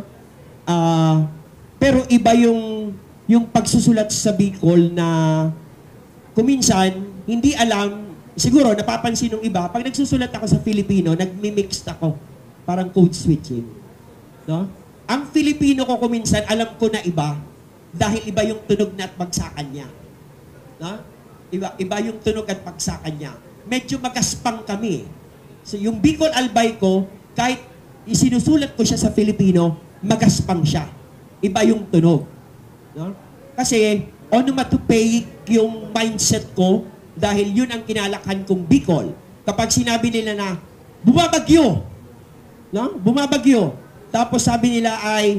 Pero iba yung pagsusulat sa Bicol na kuminsan hindi alam, siguro napapansin ng iba, pag nagsusulat ako sa Filipino, nagmi-mix ako, parang code switching. No? Ang Filipino ko kuminsan, alam ko na iba, dahil iba yung tunog na at bagsakan niya. No? Iba yung tunog at bagsakan niya. Medyo magaspang kami. So yung Bicol Albay ko, kahit isinusulat ko siya sa Filipino, magaspang siya. Iba yung tunog. No? Kasi, onomatopoeic yung mindset ko dahil yun ang kinalakhan kong Bicol. Kapag sinabi nila na, bumabagyo. No? Bumabagyo. Tapos sabi nila ay,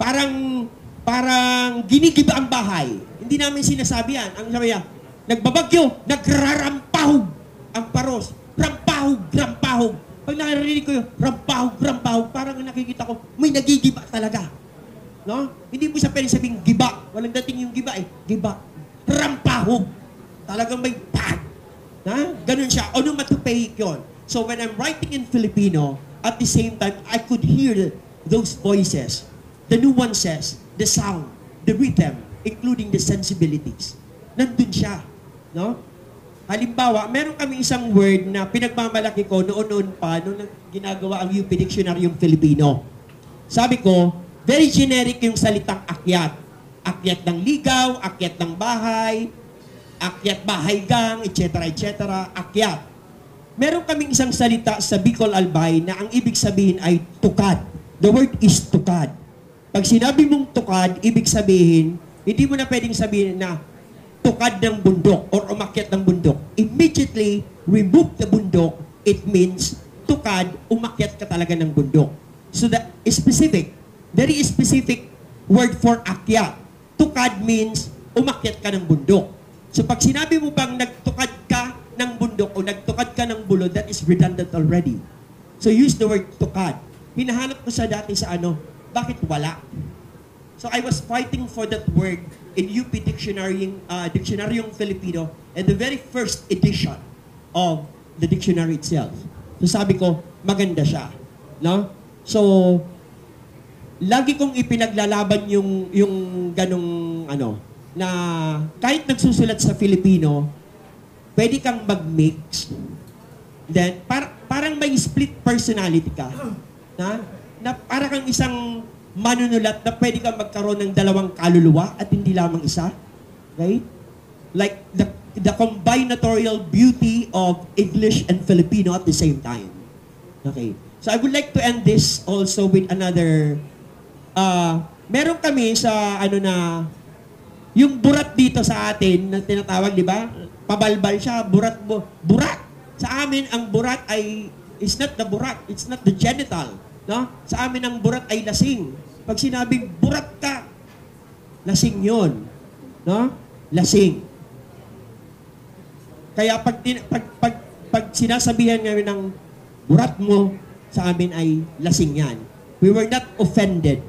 parang ginigiba ang bahay. Hindi namin sinasabi yan. Ang sabi niya, nagbabagyo, nagrarampahog ang paros. Rampahog. Pag nakarinig ko yung rampahog, parang nakikita ko, may nagigiba talaga. No? Hindi mo siya pwede sabing giba. Walang dating yung giba eh. Giba. Rampahog. Talagang may pag. Ganun siya. Onomatopoeic yun. So when I'm writing in Filipino, at the same time, I could hear those voices, the nuances, the sound, the rhythm, including the sensibilities. Nandun siya. No? Halimbawa, meron kami isang word na pinagmamalaki ko noon pa, nung ginagawa ang UP Dictionary yung Filipino. Sabi ko, very generic yung salitang akyat. Akyat ng ligaw, akyat ng bahay, akyat bahay gang, etc., etc., akyat. Meron kaming isang salita sa Bicol Albay na ang ibig sabihin ay tukad. The word is tukad. Pag sinabi mong tukad, ibig sabihin, hindi mo na pwedeng sabihin na tukad ng bundok or umakyat ng bundok. Immediately, remove the bundok, it means tukad, umakyat ka talaga ng bundok. So that is specific, very specific word for akyat. Tukad means umakyat ka ng bundok. So pag sinabi mo bang nagtukad ka ng bundok o nagtukad ka ng bulod, that is redundant already. So use the word tukad. Hinahanap ko sa dati sa bakit wala? So I was fighting for that word in UP Dictionaryong Filipino and the very first edition of the dictionary itself. So sabi ko, maganda siya. No? So, lagi kong ipinaglalaban yung ganong na kahit nagsusulat sa Filipino, pwede kang mag-mix. Then, parang may split personality ka. Na para kang isang manunulat na pwede kang magkaroon ng dalawang kaluluwa at hindi lamang isa. Right? Like the combinatorial beauty of English and Filipino at the same time. Okay. So I would like to end this also with another meron kami sa yung burat dito sa atin na tinatawag, di ba? Pabalbal siya, burat. Sa amin ang burat is not the burat, it's not the genital, no? Sa amin ang burat ay lasing. Pag sinabing burat ka, lasing 'yon, no? Lasing. Kaya pag sinasabihan namin ng burat mo, sa amin ay lasing 'yan. We were not offended.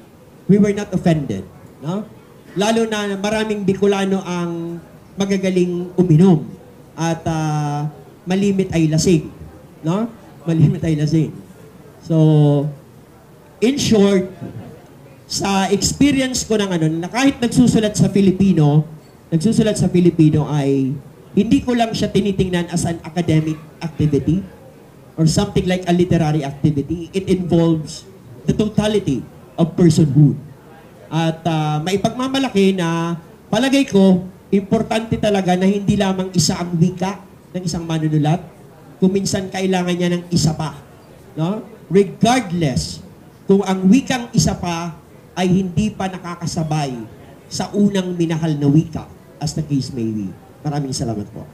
No? Lalo na maraming Bicolano ang magagaling uminom at malimit ay lasing, no? Malimit ay lasing. So, in short, sa experience ko ng na kahit nagsusulat sa Filipino ay hindi ko lang siya tinitingnan as an academic activity or something like a literary activity. It involves the totality of personhood. At maipagmamalaki na palagay ko, importante talaga na hindi lamang isa ang wika ng isang manunulat, kung minsan kailangan niya ng isa pa. No? Regardless kung ang wikang isa pa ay hindi pa nakakasabay sa unang minahal na wika, as the case may be. Maraming salamat po.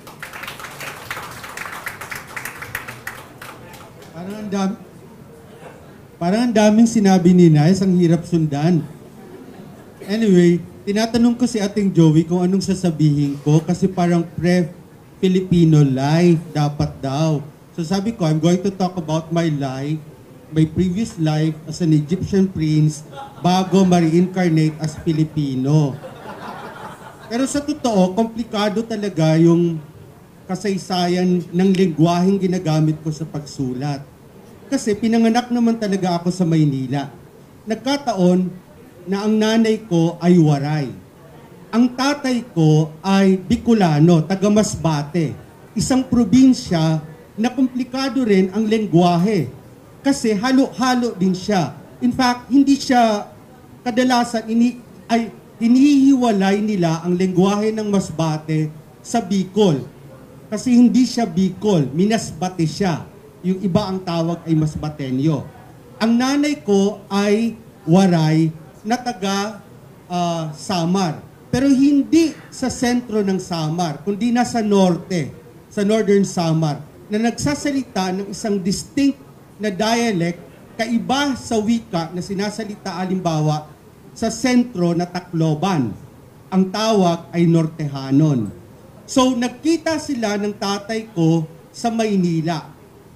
Parang ang daming sinabi ni Niles, ang hirap sundan. Anyway, tinatanong ko si Ating Joey kung anong sasabihin ko kasi parang Pre-Filipino life dapat daw. So sabi ko, I'm going to talk about my life, my previous life as an Egyptian prince bago ma-reincarnate as Filipino. Pero sa totoo, komplikado talaga yung kasaysayan ng lengguwaheng ginagamit ko sa pagsulat. Kasi pinanganak naman talaga ako sa Maynila. Nagkataon na ang nanay ko ay Waray. Ang tatay ko ay Bicolano, taga Masbate, isang probinsya na komplikado rin ang lengguwahe kasi halo-halo din siya. In fact, hindi siya kadalasan hinihiwalay nila ang lengguwahe ng Masbate sa Bicol. Kasi hindi siya Bicol, Minasbate siya. Yung iba ang tawag ay Masbateño. Ang nanay ko ay Waray na taga Samar. Pero hindi sa sentro ng Samar, kundi nasa norte, sa northern Samar, na nagsasalita ng isang distinct na dialect kaiba sa wika na sinasalita alimbawa sa sentro na Tacloban. Ang tawag ay Nortehanon. So nagkita sila ng tatay ko sa Maynila.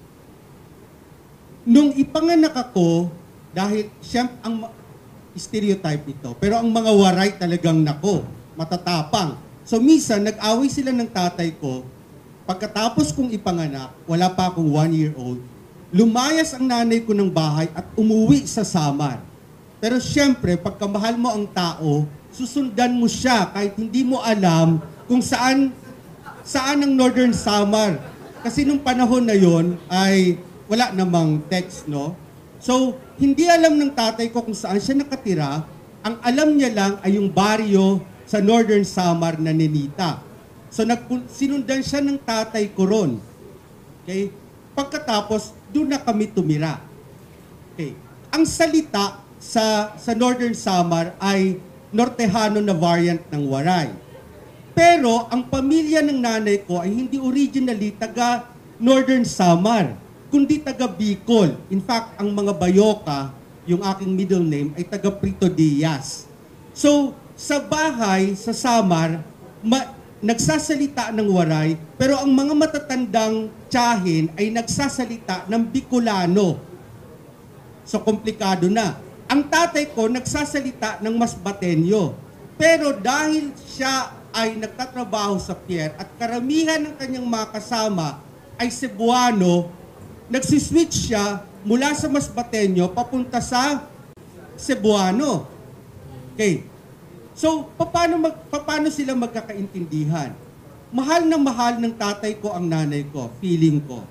Nung ipanganak ako, dahil siyempre ang stereotype ito, pero ang mga Waray talagang matatapang. So minsan, nag-away sila ng tatay ko, pagkatapos kong ipanganak, wala pa akong 1-year-old, lumayas ang nanay ko ng bahay at umuwi sa Samar. Pero siyempre, pagkamahal mo ang tao, susundan mo siya kahit hindi mo alam kung saan ang Northern Samar. Kasi nung panahon na yon ay wala namang text, no? So, hindi alam ng tatay ko kung saan siya nakatira. Ang alam niya lang ay yung baryo sa Northern Samar na Ninita. So sinundan siya ng tatay ko ron. Okay? Pagkatapos, doon na kami tumira. Okay. Ang salita sa Northern Samar ay Nortehano na variant ng Waray. Pero ang pamilya ng nanay ko ay hindi originally taga Northern Samar, kundi taga Bicol. In fact, ang mga Bayoka, yung aking middle name, ay taga Prito Diaz. So, sa bahay, sa Samar, nagsasalita ng Waray, pero ang mga matatandang tiyahin ay nagsasalita ng Bicolano. So, komplikado na. Ang tatay ko nagsasalita ng Masbateño. Pero dahil siya ay nagtatrabaho sa pier at karamihan ng kanyang mga kasama ay Cebuano, nagsiswitch siya mula sa Masbateño papunta sa Cebuano. Okay. So, paano sila magkakaintindihan? Mahal na mahal ng tatay ko ang nanay ko, feeling ko.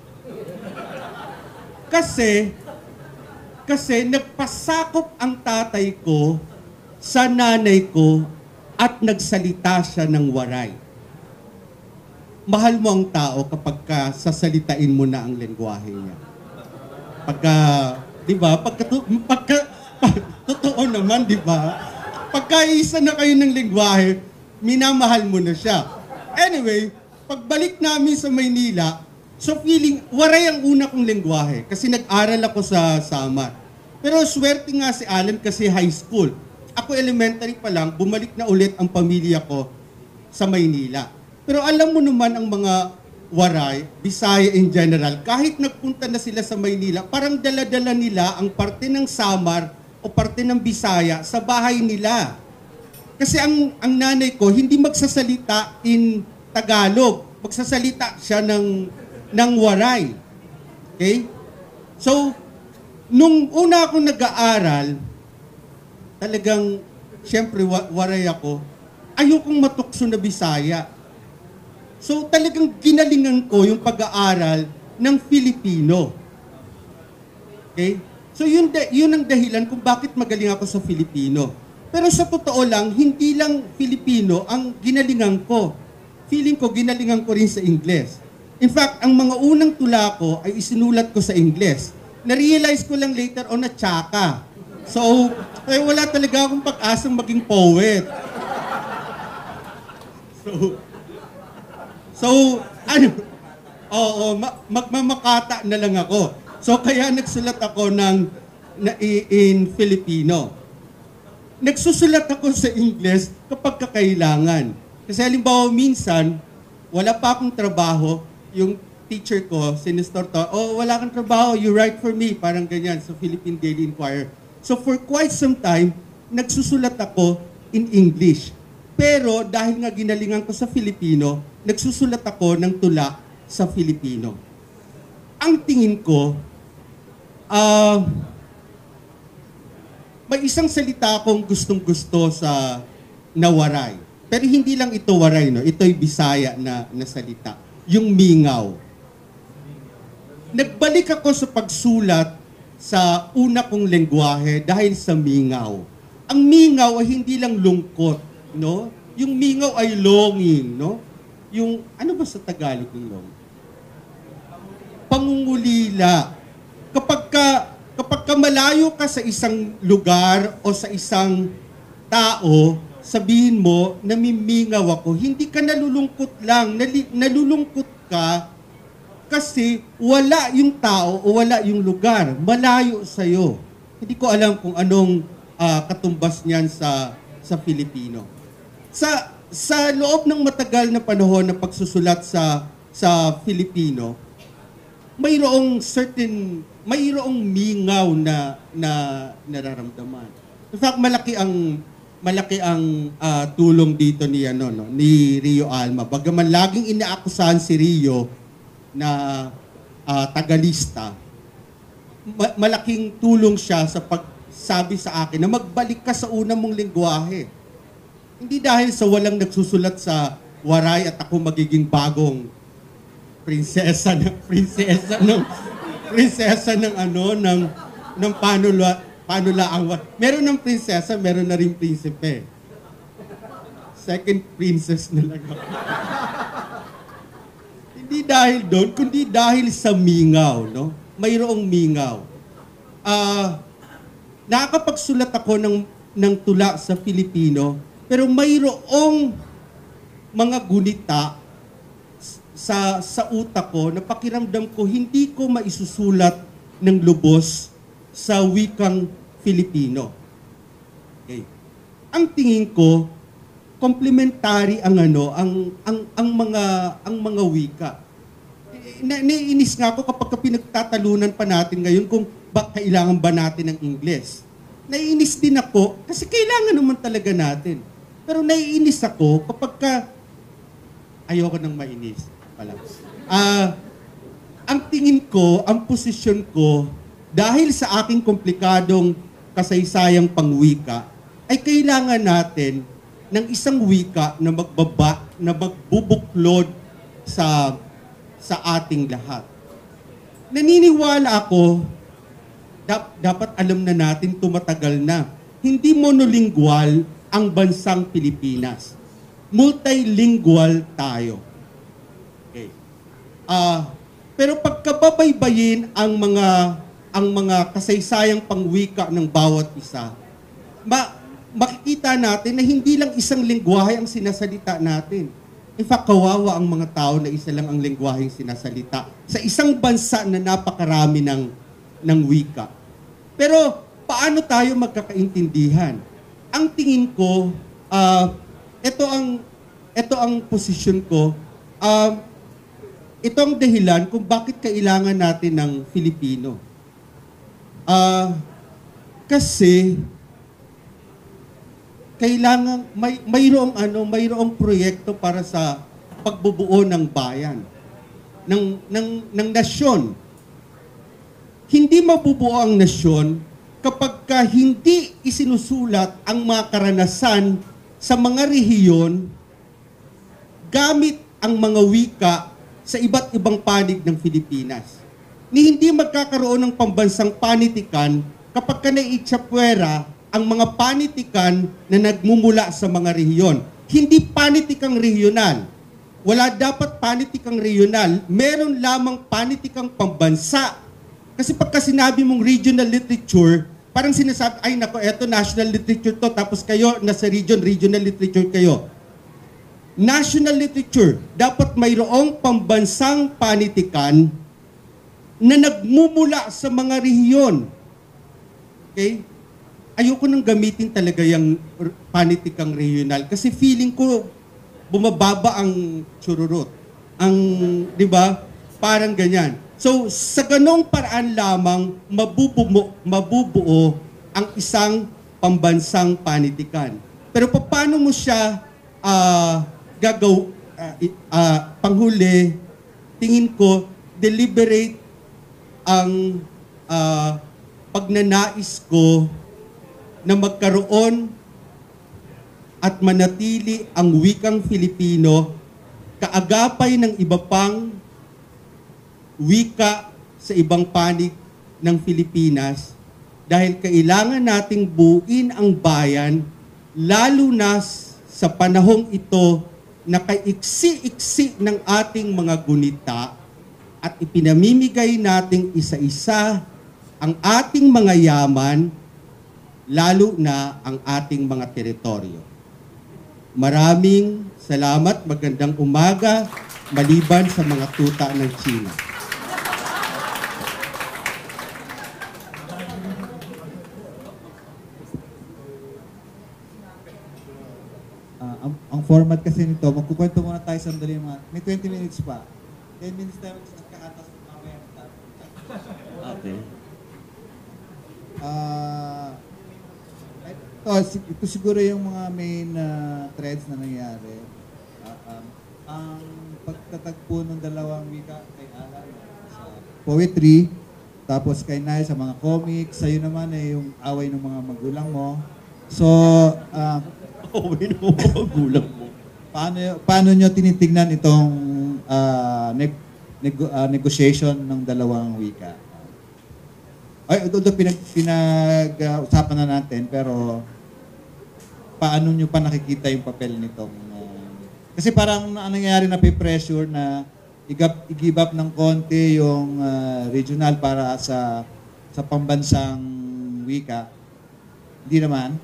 Kasi nagpasakop ang tatay ko sa nanay ko at nagsalita siya ng Waray. Mahal mo ang tao kapag sasalitain mo na ang lengguwahe niya. Di ba? Totoo naman, di ba? Pagkaisa na kayo ng lengguwahe, minamahal mo na siya. Anyway, pagbalik namin sa Maynila, so feeling, Waray ang una kong lengguwahe kasi nag-aral ako sa Samar. Pero swerte nga si Allan kasi high school. Ako elementary pa lang, bumalik na ulit ang pamilya ko sa Maynila. Pero alam mo naman ang mga Waray, Bisaya in general, kahit nagpunta na sila sa Maynila, parang dala-dala nila ang parte ng Samar o parte ng Bisaya sa bahay nila. Kasi ang nanay ko hindi magsasalita in Tagalog, magsasalita siya ng Waray. Okay? So, nung una akong nag-aaral, talagang, siyempre, Waray ako, ayokong matukso na Bisaya. So, talagang ginalingan ko yung pag-aaral ng Filipino. Okay? So, yun ang dahilan kung bakit magaling ako sa Filipino. Pero sa totoo lang, hindi lang Filipino ang ginalingan ko. Feeling ko, ginalingan ko rin sa Ingles. In fact, ang mga unang tula ko ay isinulat ko sa Ingles. Na-realize ko lang later on na tsaka. So, wala talaga akong pag-asang maging poet. Magmamakata na lang ako. So, kaya nagsulat ako in Filipino. Nagsusulat ako sa Ingles kapag kakailangan. Kasi halimbawa minsan, wala pa akong trabaho, yung teacher ko, sinistor to, wala kang trabaho, you write for me, parang ganyan, sa Philippine Daily Inquirer. So for quite some time, nagsusulat ako in English. Pero dahil nga ginalingan ko sa Filipino, nagsusulat ako ng tula sa Filipino. Ang tingin ko, may isang salita akong gustong-gusto sa Waray. Pero hindi lang ito Waray, no? Ito'y Bisaya na salita. Yung mingaw. Nagbalik ako sa pagsulat sa una kong lengguwahe dahil sa mingaw. Ang mingaw ay hindi lang lungkot, no? Yung mingaw ay longing, no? Yung, ano ba sa Tagalog yung longing? Pangungulila. Kapag malayo ka sa isang lugar o sa isang tao, sabihin mo, namimingaw ako, hindi ka nalulungkot lang, nalulungkot ka kasi wala yung tao o wala yung lugar, malayo sa'yo. Hindi ko alam kung anong katumbas niyan sa Filipino. Sa loob ng matagal na panahon na pagsusulat sa Filipino, mayroong mingaw na nararamdaman. In fact, malaki ang tulong dito ni Rio Alma. Bagaman laging inaakusahan si Rio na tagalista, malaking tulong siya sa pagsabi sa akin na magbalik ka sa unang mong lengguwahe. Hindi dahil sa walang nagsusulat sa Waray at ako magiging bagong prinsesa ng panulaang. Meron ng prinsesa, meron na rin prinsipe. Second princess na lang ako. Hindi dahil doon, kundi dahil sa mingaw, no? Mayroong mingaw. Nakakapagsulat ako ng tula sa Filipino, pero mayroong mga gunita sa utak ko na pakiramdam ko hindi ko maisusulat ng lubos sa wikang Filipino. Okay. Ang tingin ko, complementary ang mga wika. Naiinis nga ako kapag pinagtatalunan pa natin ngayon kung kailangan ba natin ng Ingles. Naiinis din ako kasi kailangan naman talaga natin. Pero naiinis ako kapag ayoko nang mainis pala. Ang tingin ko, ang posisyon ko, dahil sa aking komplikadong kasaysayang pangwika, ay kailangan natin ng isang wika na magbubuklod sa ating lahat. Naniniwala ako, dapat alam na natin tumatagal na, hindi monolingual ang bansang Pilipinas. Multilingual tayo. Okay. Pero pagkababaybayin ang mga kasaysayang pangwika ng bawat isa, makikita natin na hindi lang isang lengguwahe ang sinasalita natin. In fact, kawawa ang mga tao na isa lang ang lengguwaheng sinasalita sa isang bansa na napakarami ng wika. Pero paano tayo magkakaintindihan? Ang tingin ko, ito ang posisyon ko, ito ang dahilan kung bakit kailangan natin ng Filipino. Kasi kailangan mayroong proyekto para sa pagbubuo ng bayan, ng nasyon. Hindi mabubuo ang nasyon kapag hindi isinusulat ang mga karanasan sa mga rehiyon gamit ang mga wika sa iba't ibang panig ng Pilipinas. Hindi magkakaroon ng pambansang panitikan kapag naiitsapwera ang mga panitikan na nagmumula sa mga rehiyon. Hindi panitikang regional. Wala dapat panitikang regional. Meron lamang panitikang pambansa. Kasi pagka sinabi mong regional literature, parang sinasabi, ay nako, eto national literature to, tapos kayo nasa regional literature kayo. National literature, dapat mayroong pambansang panitikan na nagmumula sa mga rehiyon. Okay? Ayoko nang gamitin talaga yung panitikang regional kasi feeling ko bumababa ang chururot. Di ba? Parang ganyan. So, sa ganong paraan lamang mabubuo ang isang pambansang panitikan. Pero paano mo siya panghuli, tingin ko, deliberate ang pagnanais ko na magkaroon at manatili ang wikang Filipino kaagapay ng iba pang wika sa ibang panig ng Pilipinas dahil kailangan nating buuin ang bayan lalo na sa panahong ito na kaiksi-iksi ng ating mga gunita at ipinamimigay nating isa-isa ang ating mga yaman lalo na ang ating mga teritoryo. Maraming salamat, magandang umaga, maliban sa mga tuta ng China. Ang format kasi nito, magkukwento muna tayo sandali may 20 minutes pa. 10 minutes tayo nagkakatas mamaya. Okay. Ito siguro yung mga main threads na nangyari. Ang pagtatagpo ng dalawang wika kay Allan sa poetry, tapos kay Niles sa mga comics, sa'yo naman yung away ng mga magulang mo. So, away ng mga magulang mo. Paano nyo tinitignan itong negotiation ng dalawang wika? Ay, ito pinag-usapan na natin, pero paano nyo pa nakikita yung papel nitong... kasi parang nangyayari na pressure na i-give up ng konti yung regional para sa pambansang wika? Hindi naman.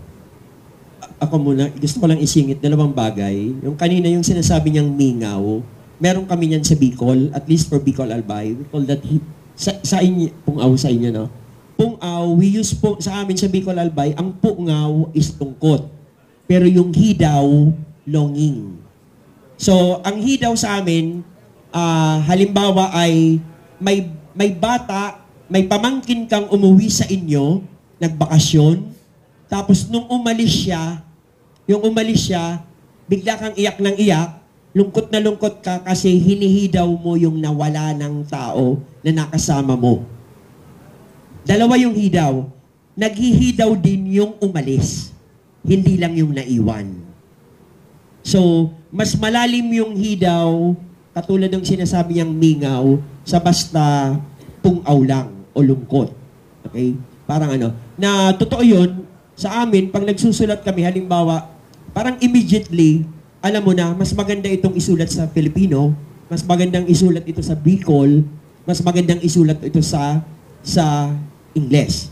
Ako muna, gusto ko lang isingit dalawang bagay. Yung kanina yung sinasabi niyang mingaw, meron kami niyan sa Bicol, at least for Bicol Albay. We call that sa inyo, pungaw sa inyo, no? Pungaw, we use sa amin sa Bicol Albay, ang pungaw is tungkot. Pero yung hidaw, longing. So, ang hidaw sa amin, halimbawa ay may bata, may pamangkin kang umuwi sa inyo, nagbakasyon, tapos nung umalis siya, bigla kang iyak ng iyak, lungkot na lungkot ka kasi hinihidaw mo yung nawala ng tao na nakasama mo. Dalawa yung hidaw. Naghihidaw din yung umalis. Hindi lang yung naiwan. So, mas malalim yung hidaw, katulad ng sinasabi niyang mingaw, sa basta pungaw lang o lungkot. Okay? Parang na totoo yun, sa amin, pag nagsusulat kami, halimbawa, parang immediately, alam mo na, mas maganda itong isulat sa Filipino, mas magandang isulat ito sa Bicol, mas magandang isulat ito sa Ingles.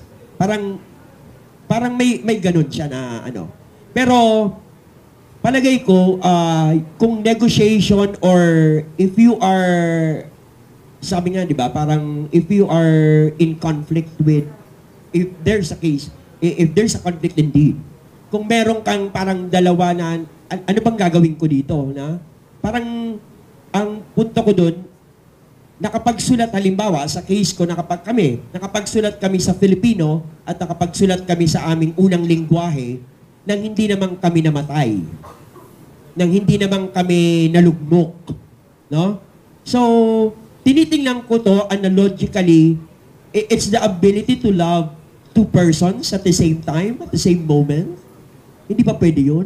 Parang may ganun siya na Pero, palagay ko, kung negotiation or if you are, sabi nga, di ba, parang if you are in conflict with, if there's a case, if there's a conflict indeed, kung meron kang parang dalawa na, ano bang gagawin ko dito? Na? Parang, ang punto ko doon, nakapagsulat halimbawa, sa case ko, nakapagsulat kami sa Filipino at nakapagsulat kami sa aming unang lingwahe nang hindi naman kami namatay. Nang hindi naman kami nalugmok. No? So, tinitingnan ko to analogically, it's the ability to love two persons at the same time, at the same moment. Hindi ba pwede yun?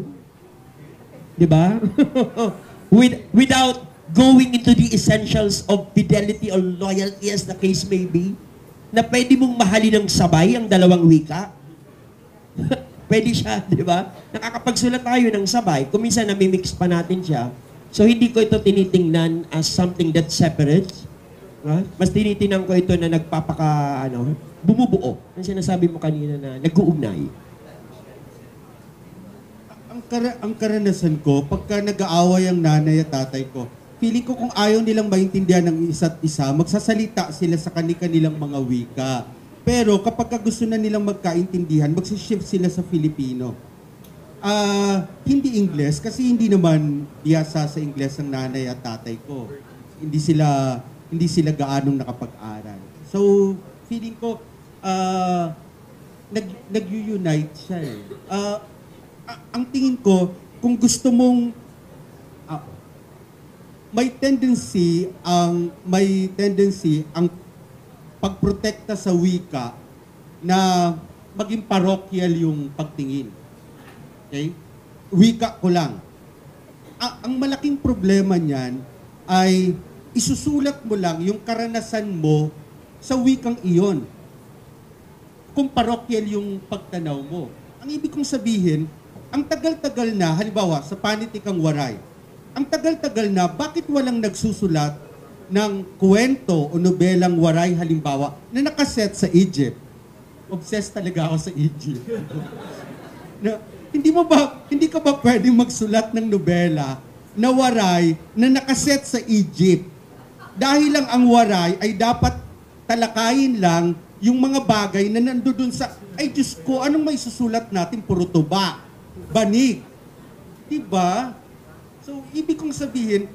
Di ba? Without going into the essentials of fidelity or loyalty as the case may be, na pwede mong mahalin ng sabay ang dalawang wika. Pwede siya, di ba? Nakakapagsulat tayo ng sabay, kung minsan namimix pa natin siya. So, hindi ko ito tinitingnan as something that separates. Right? Mas tinitingnan ko ito na bumubuo. Ang sinasabi mo kanina na nag-uugnay. Ang karanasan ko, pagka nag-aaway ang nanay at tatay ko, feeling ko kung ayaw nilang maintindihan ng isa't isa, magsasalita sila sa kanilang mga wika. Pero kapag gusto na nilang magkaintindihan, magsishift sila sa Filipino. Hindi Ingles, kasi hindi naman biyasa sa Ingles ang nanay at tatay ko. Hindi sila gaanong nakapag-aral. So, feeling ko, nag-unite siya eh. Ang tingin ko, kung gusto mong may tendency ang pagprotekta sa wika na maging parochial yung pagtingin. Okay? Wika ko lang. Ang malaking problema niyan ay isusulat mo lang yung karanasan mo sa wikang iyon. Kung parochial yung pagtanaw mo. Ang ibig kong sabihin, ang tagal-tagal na, halimbawa, sa panitikang waray, ang tagal-tagal na, bakit walang nagsusulat ng kwento o nobelang waray, halimbawa, na nakaset sa Egypt? Obsessed talaga ako sa Egypt. Hindi ka ba pwedeng magsulat ng nobela na waray na nakaset sa Egypt? Dahil lang ang waray ay dapat talakayin lang yung mga bagay na nandoon sa, ay Diyos ko, anong may susulat natin? Puro tuba, banig. Diba? So, ibig kong sabihin,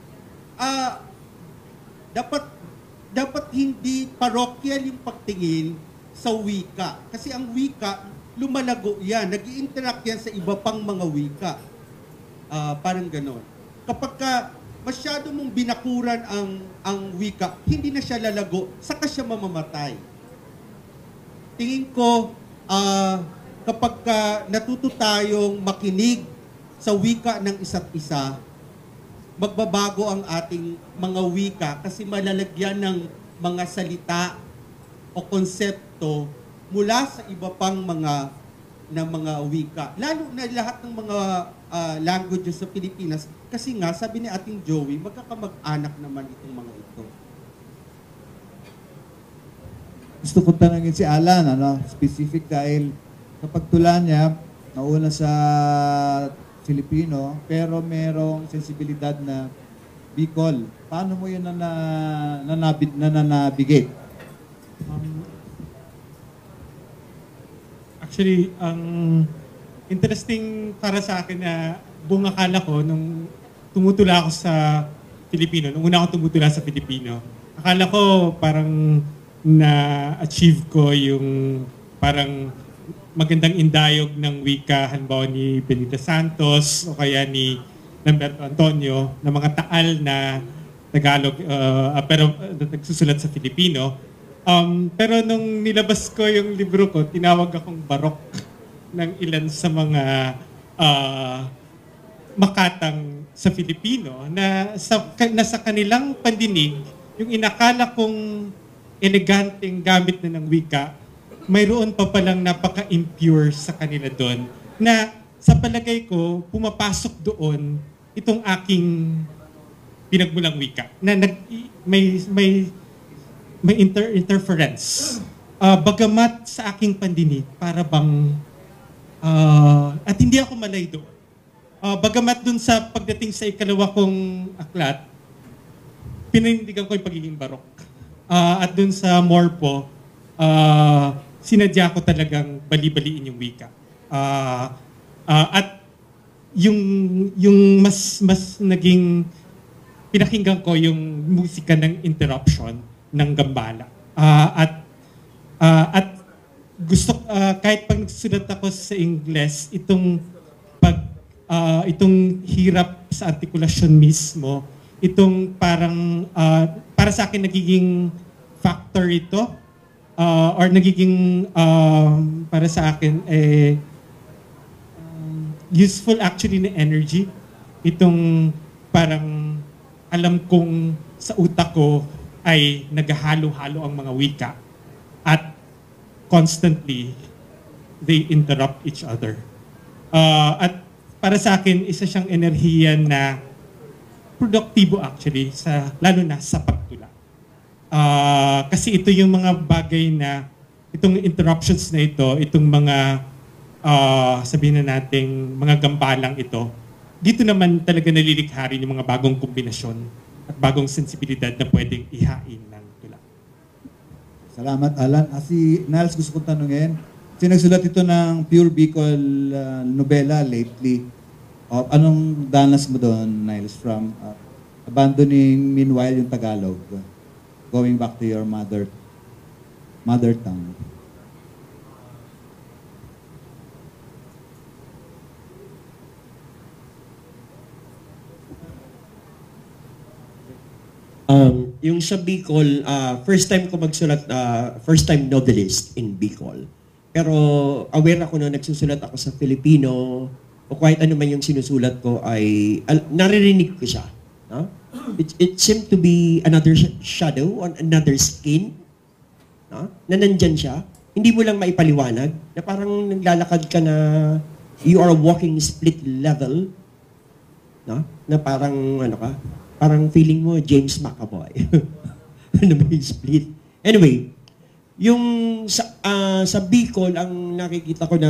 dapat hindi parochial yung pagtingin sa wika. Kasi ang wika, lumalago yan. Nag-i-interact yan sa iba pang mga wika. Parang ganon. Kapag masyado mong binakuran ang wika, hindi na siya lalago, saka siya mamamatay. Tingin ko, kapag natuto tayong makinig sa wika ng isa't isa, magbabago ang ating mga wika kasi malalagyan ng mga salita o konsepto mula sa iba pang mga ng mga wika. Lalo na lahat ng mga languages sa Pilipinas. Kasi nga, sabi ni ating Joey, magkakamag-anak naman itong mga ito. Gusto ko tanungin si Allan, specific dahil sa pagtula niya, nauna sa Filipino, pero merong sensibilidad na Bicol. Paano mo yun nanabigate? Actually, ang interesting para sa akin na buong akala ko nung tumutula ako sa Filipino, nung una ako tumutula sa Filipino, akala ko parang na-achieve ko yung parang magandang indayog ng wika, halimbawa ni Benito Santos o kaya ni Lamberto Antonio, na mga taal na Tagalog, pero nagsusulat sa Filipino. Pero nung nilabas ko yung libro ko, tinawag akong barok ng ilan sa mga makatang sa Filipino na sa kanilang pandinig, yung inakala kong eleganteng gamit na ng wika, mayroon pa palang napaka-impure sa kanila doon na sa palagay ko, pumapasok doon itong aking pinagmulang wika na may interference. Bagamat sa aking pandinig, para bang, at hindi ako malay doon. Bagamat dun sa pagdating sa ikalawa kong aklat, pinanindigan ko yung pagiging barok. At dun sa Morpo, sinadya ko talagang bali-baliin yung wika. At yung mas naging pinakinggan ko yung musika ng interruption ng gambala. At gusto kahit pag nagsusulat ako sa Ingles, itong hirap sa artikulasyon mismo, itong parang para sa akin nagiging factor ito or nagiging para sa akin useful actually na energy. Itong parang alam kong sa utak ko ay naghahalo-halo ang mga wika at constantly they interrupt each other. At para sa akin, isa siyang enerhiya na produktibo actually, lalo na sa pagtula. Kasi ito yung mga bagay na, itong interruptions na ito, itong mga, sabihin na nating mga gambalang ito, dito naman talaga nalilikha rin yung mga bagong kombinasyon at bagong sensibilidad na pwedeng ihain ng tula. Salamat, Allan. Si Niles, gusto kong tanungin, sinagsulat ito ng pure Bicol novela lately. Anong danas mo doon, Niles, from abandoning meanwhile yung Tagalog, going back to your mother tongue? Yung sa Bicol, first time ko magsulat, first time novelist in Bicol. Pero aware ako na nagsusulat ako sa Filipino o kahit ano man yung sinusulat ko ay naririnig ko siya. No? It seemed to be another shadow on another skin, no? Na nandyan siya. Hindi mo lang maipaliwanag na parang naglalakad ka na you are walking split level, no? Na parang ano ka, parang feeling mo James McAvoy. Ano ba yung split? Anyway, yung sa Bicol, ang nakikita ko na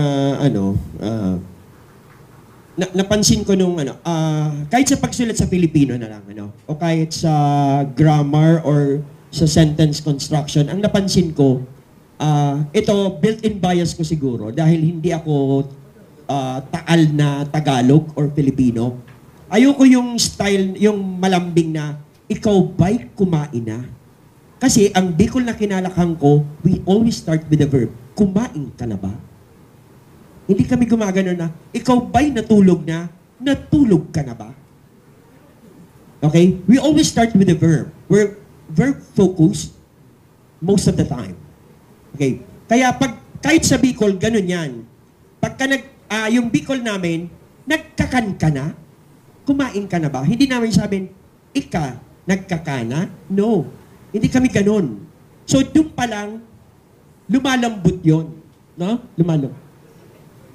napansin ko nung kahit sa pagsulat sa Filipino na lang, o kahit sa grammar or sa sentence construction, ang napansin ko, ito, built-in bias ko siguro dahil hindi ako taal na Tagalog or Filipino. Ayoko yung style, yung malambing na, ikaw ba'y kumain na? Kasi ang Bicol na kinalakhang ko, we always start with the verb, kumain ka na ba? Hindi kami gumagano na, ikaw ba'y natulog na? Natulog ka na ba? Okay? We always start with the verb. We're verb focused most of the time. Okay? Kaya kahit sa Bicol, ganun yan. Pagka yung Bicol namin, nagkakan ka na? Kumain ka na ba? Hindi namin sabihin, nagkakana? No. Hindi kami ganun. So, doon pa lang, lumalambot yon, no?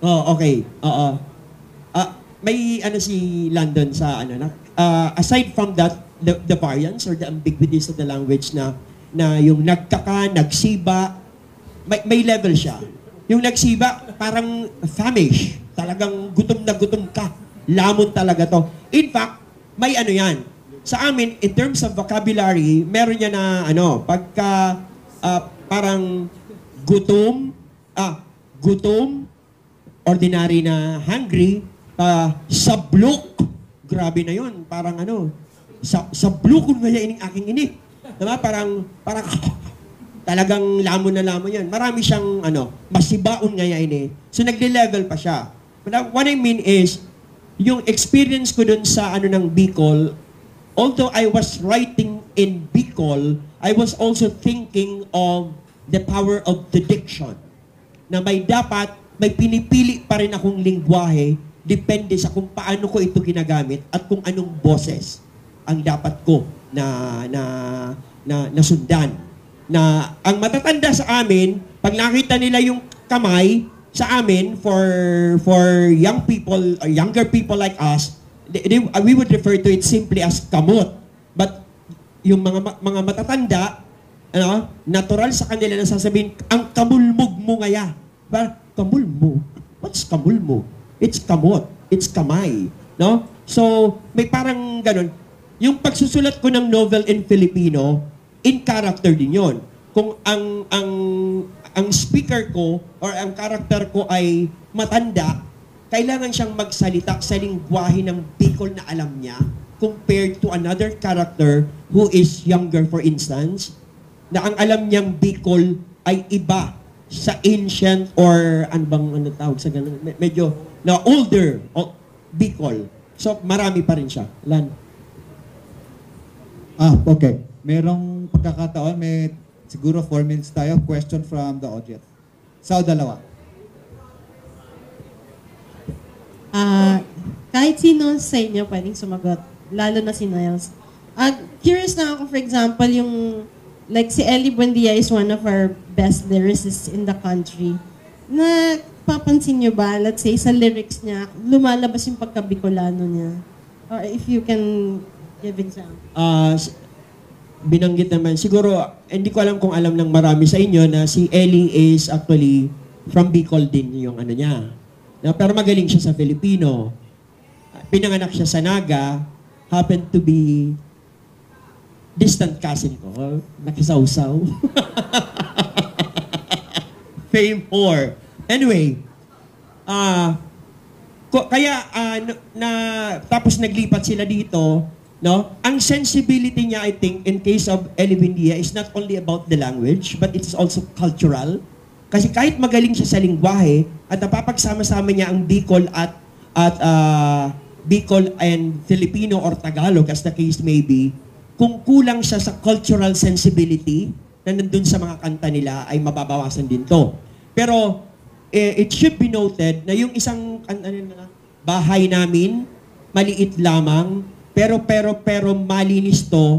Oh, okay. Oo. May ano si London sa ano na aside from that the variance or the ambiguities of the language na yung nagsiba may level siya. Yung nagsiba parang famish, talagang gutom na gutom ka. Lamon talaga to. In fact, may ano yan. Sa amin in terms of vocabulary, meron niya na ano, pagka parang gutom, ordinary na hungry, sablok. Grabe na yon, parang ano, sablok kung gaya ining aking ini. Diba? Parang talagang lamon na lamon yan. Marami siyang ano, masibaon ngaya ini. So nagle-level pa siya. But what I mean is, yung experience ko dun sa ano ng Bicol, although I was writing in Bicol, I was also thinking of the power of the diction. Na may pinipili pa rin akong lingwahe, depende sa kung paano ko ito ginagamit at kung anong boses ang dapat ko na sundan. Na ang matatanda sa amin, pag nakita nila yung kamay sa amin for young people or younger people like us, we would refer to it simply as kamot. But yung mga matatanda, ano, natural sa kanila na sasabihin, ang kamulmog mo ngaya. Kamulmog? What's kamulmog? It's kamot. It's kamay. No? So, may parang ganun. Yung pagsusulat ko ng novel in Filipino, in character din yon. Kung ang speaker ko or ang character ko ay matanda, kailangan siyang magsalita sa lingwahe ng Bicol na alam niya compared to another character who is younger, for instance, na ang alam niyang Bicol ay iba sa ancient or ano tawag sa ganun, medyo na older Bicol. So, marami pa rin siya. Lan. Okay. Merong pagkakataon, may siguro 4 minutes tayo. Question from the audience. Sa dalawa. Kahit sino sa inyo pwedeng sumagot, lalo na si Niles. Curious na ako, for example, yung like si Ellie Buendia is one of our best lyricists in the country. Papansin nyo ba, let's say, sa lyrics niya, lumalabas yung pagka-Bicolano niya? Or if you can give example. Binanggit naman, siguro, hindi ko alam kung alam ng marami sa inyo na si Ellie is actually from Bicol din yung ano niya. Pero magaling siya sa Filipino. Pinanganak siya sa Naga, happened to be distant cousin ko, nakisawsaw. Fame 4. Anyway, tapos naglipat sila dito, no? Ang sensibility niya, I think, in case of Ellie Buendia is not only about the language, but it's also cultural. Kasi kahit magaling siya sa lingwahe, at napapagsama-sama niya ang Bicol at Bicol and Filipino or Tagalog, as the case may be, kung kulang siya sa cultural sensibility na nandun sa mga kanta nila, ay mababawasan din to. Pero, it should be noted na yung isang bahay namin, maliit lamang, pero malinis to,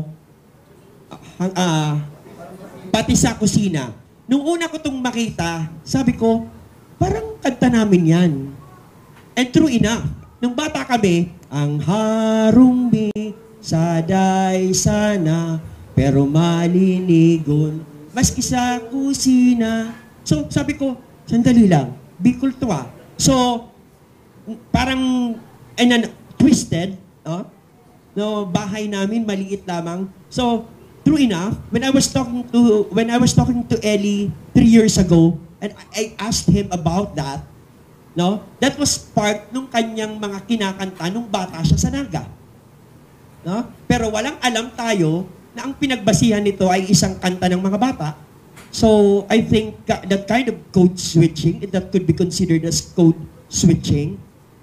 pati sa kusina. Nung una ko itong makita, sabi ko, parang kanta namin yan. And true enough, nung bata kami, ang harumbi saday sana, pero malinigon, maski sa kusina. So, sabi ko, sandali lang, Bicol to ah. So, parang, twisted, no, bahay namin, maliit lamang. So, true enough, when I was talking to Ellie 3 years ago, and I asked him about that, no, that was part nung kanyang mga kinakanta nung bata siya sa Naga. No? Pero walang alam tayo na ang pinagbasihan nito ay isang kanta ng mga bata. So, I think that kind of code switching, that could be considered as code switching,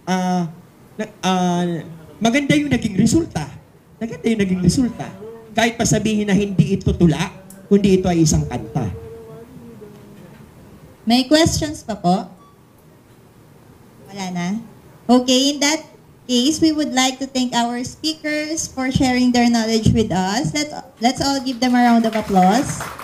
maganda yung naging resulta. Maganda yung naging resulta. Kahit pa sabihin na hindi ito tula, kundi ito ay isang kanta. May questions pa po? Wala na? Okay, in that case, we would like to thank our speakers for sharing their knowledge with us. Let's all give them a round of applause.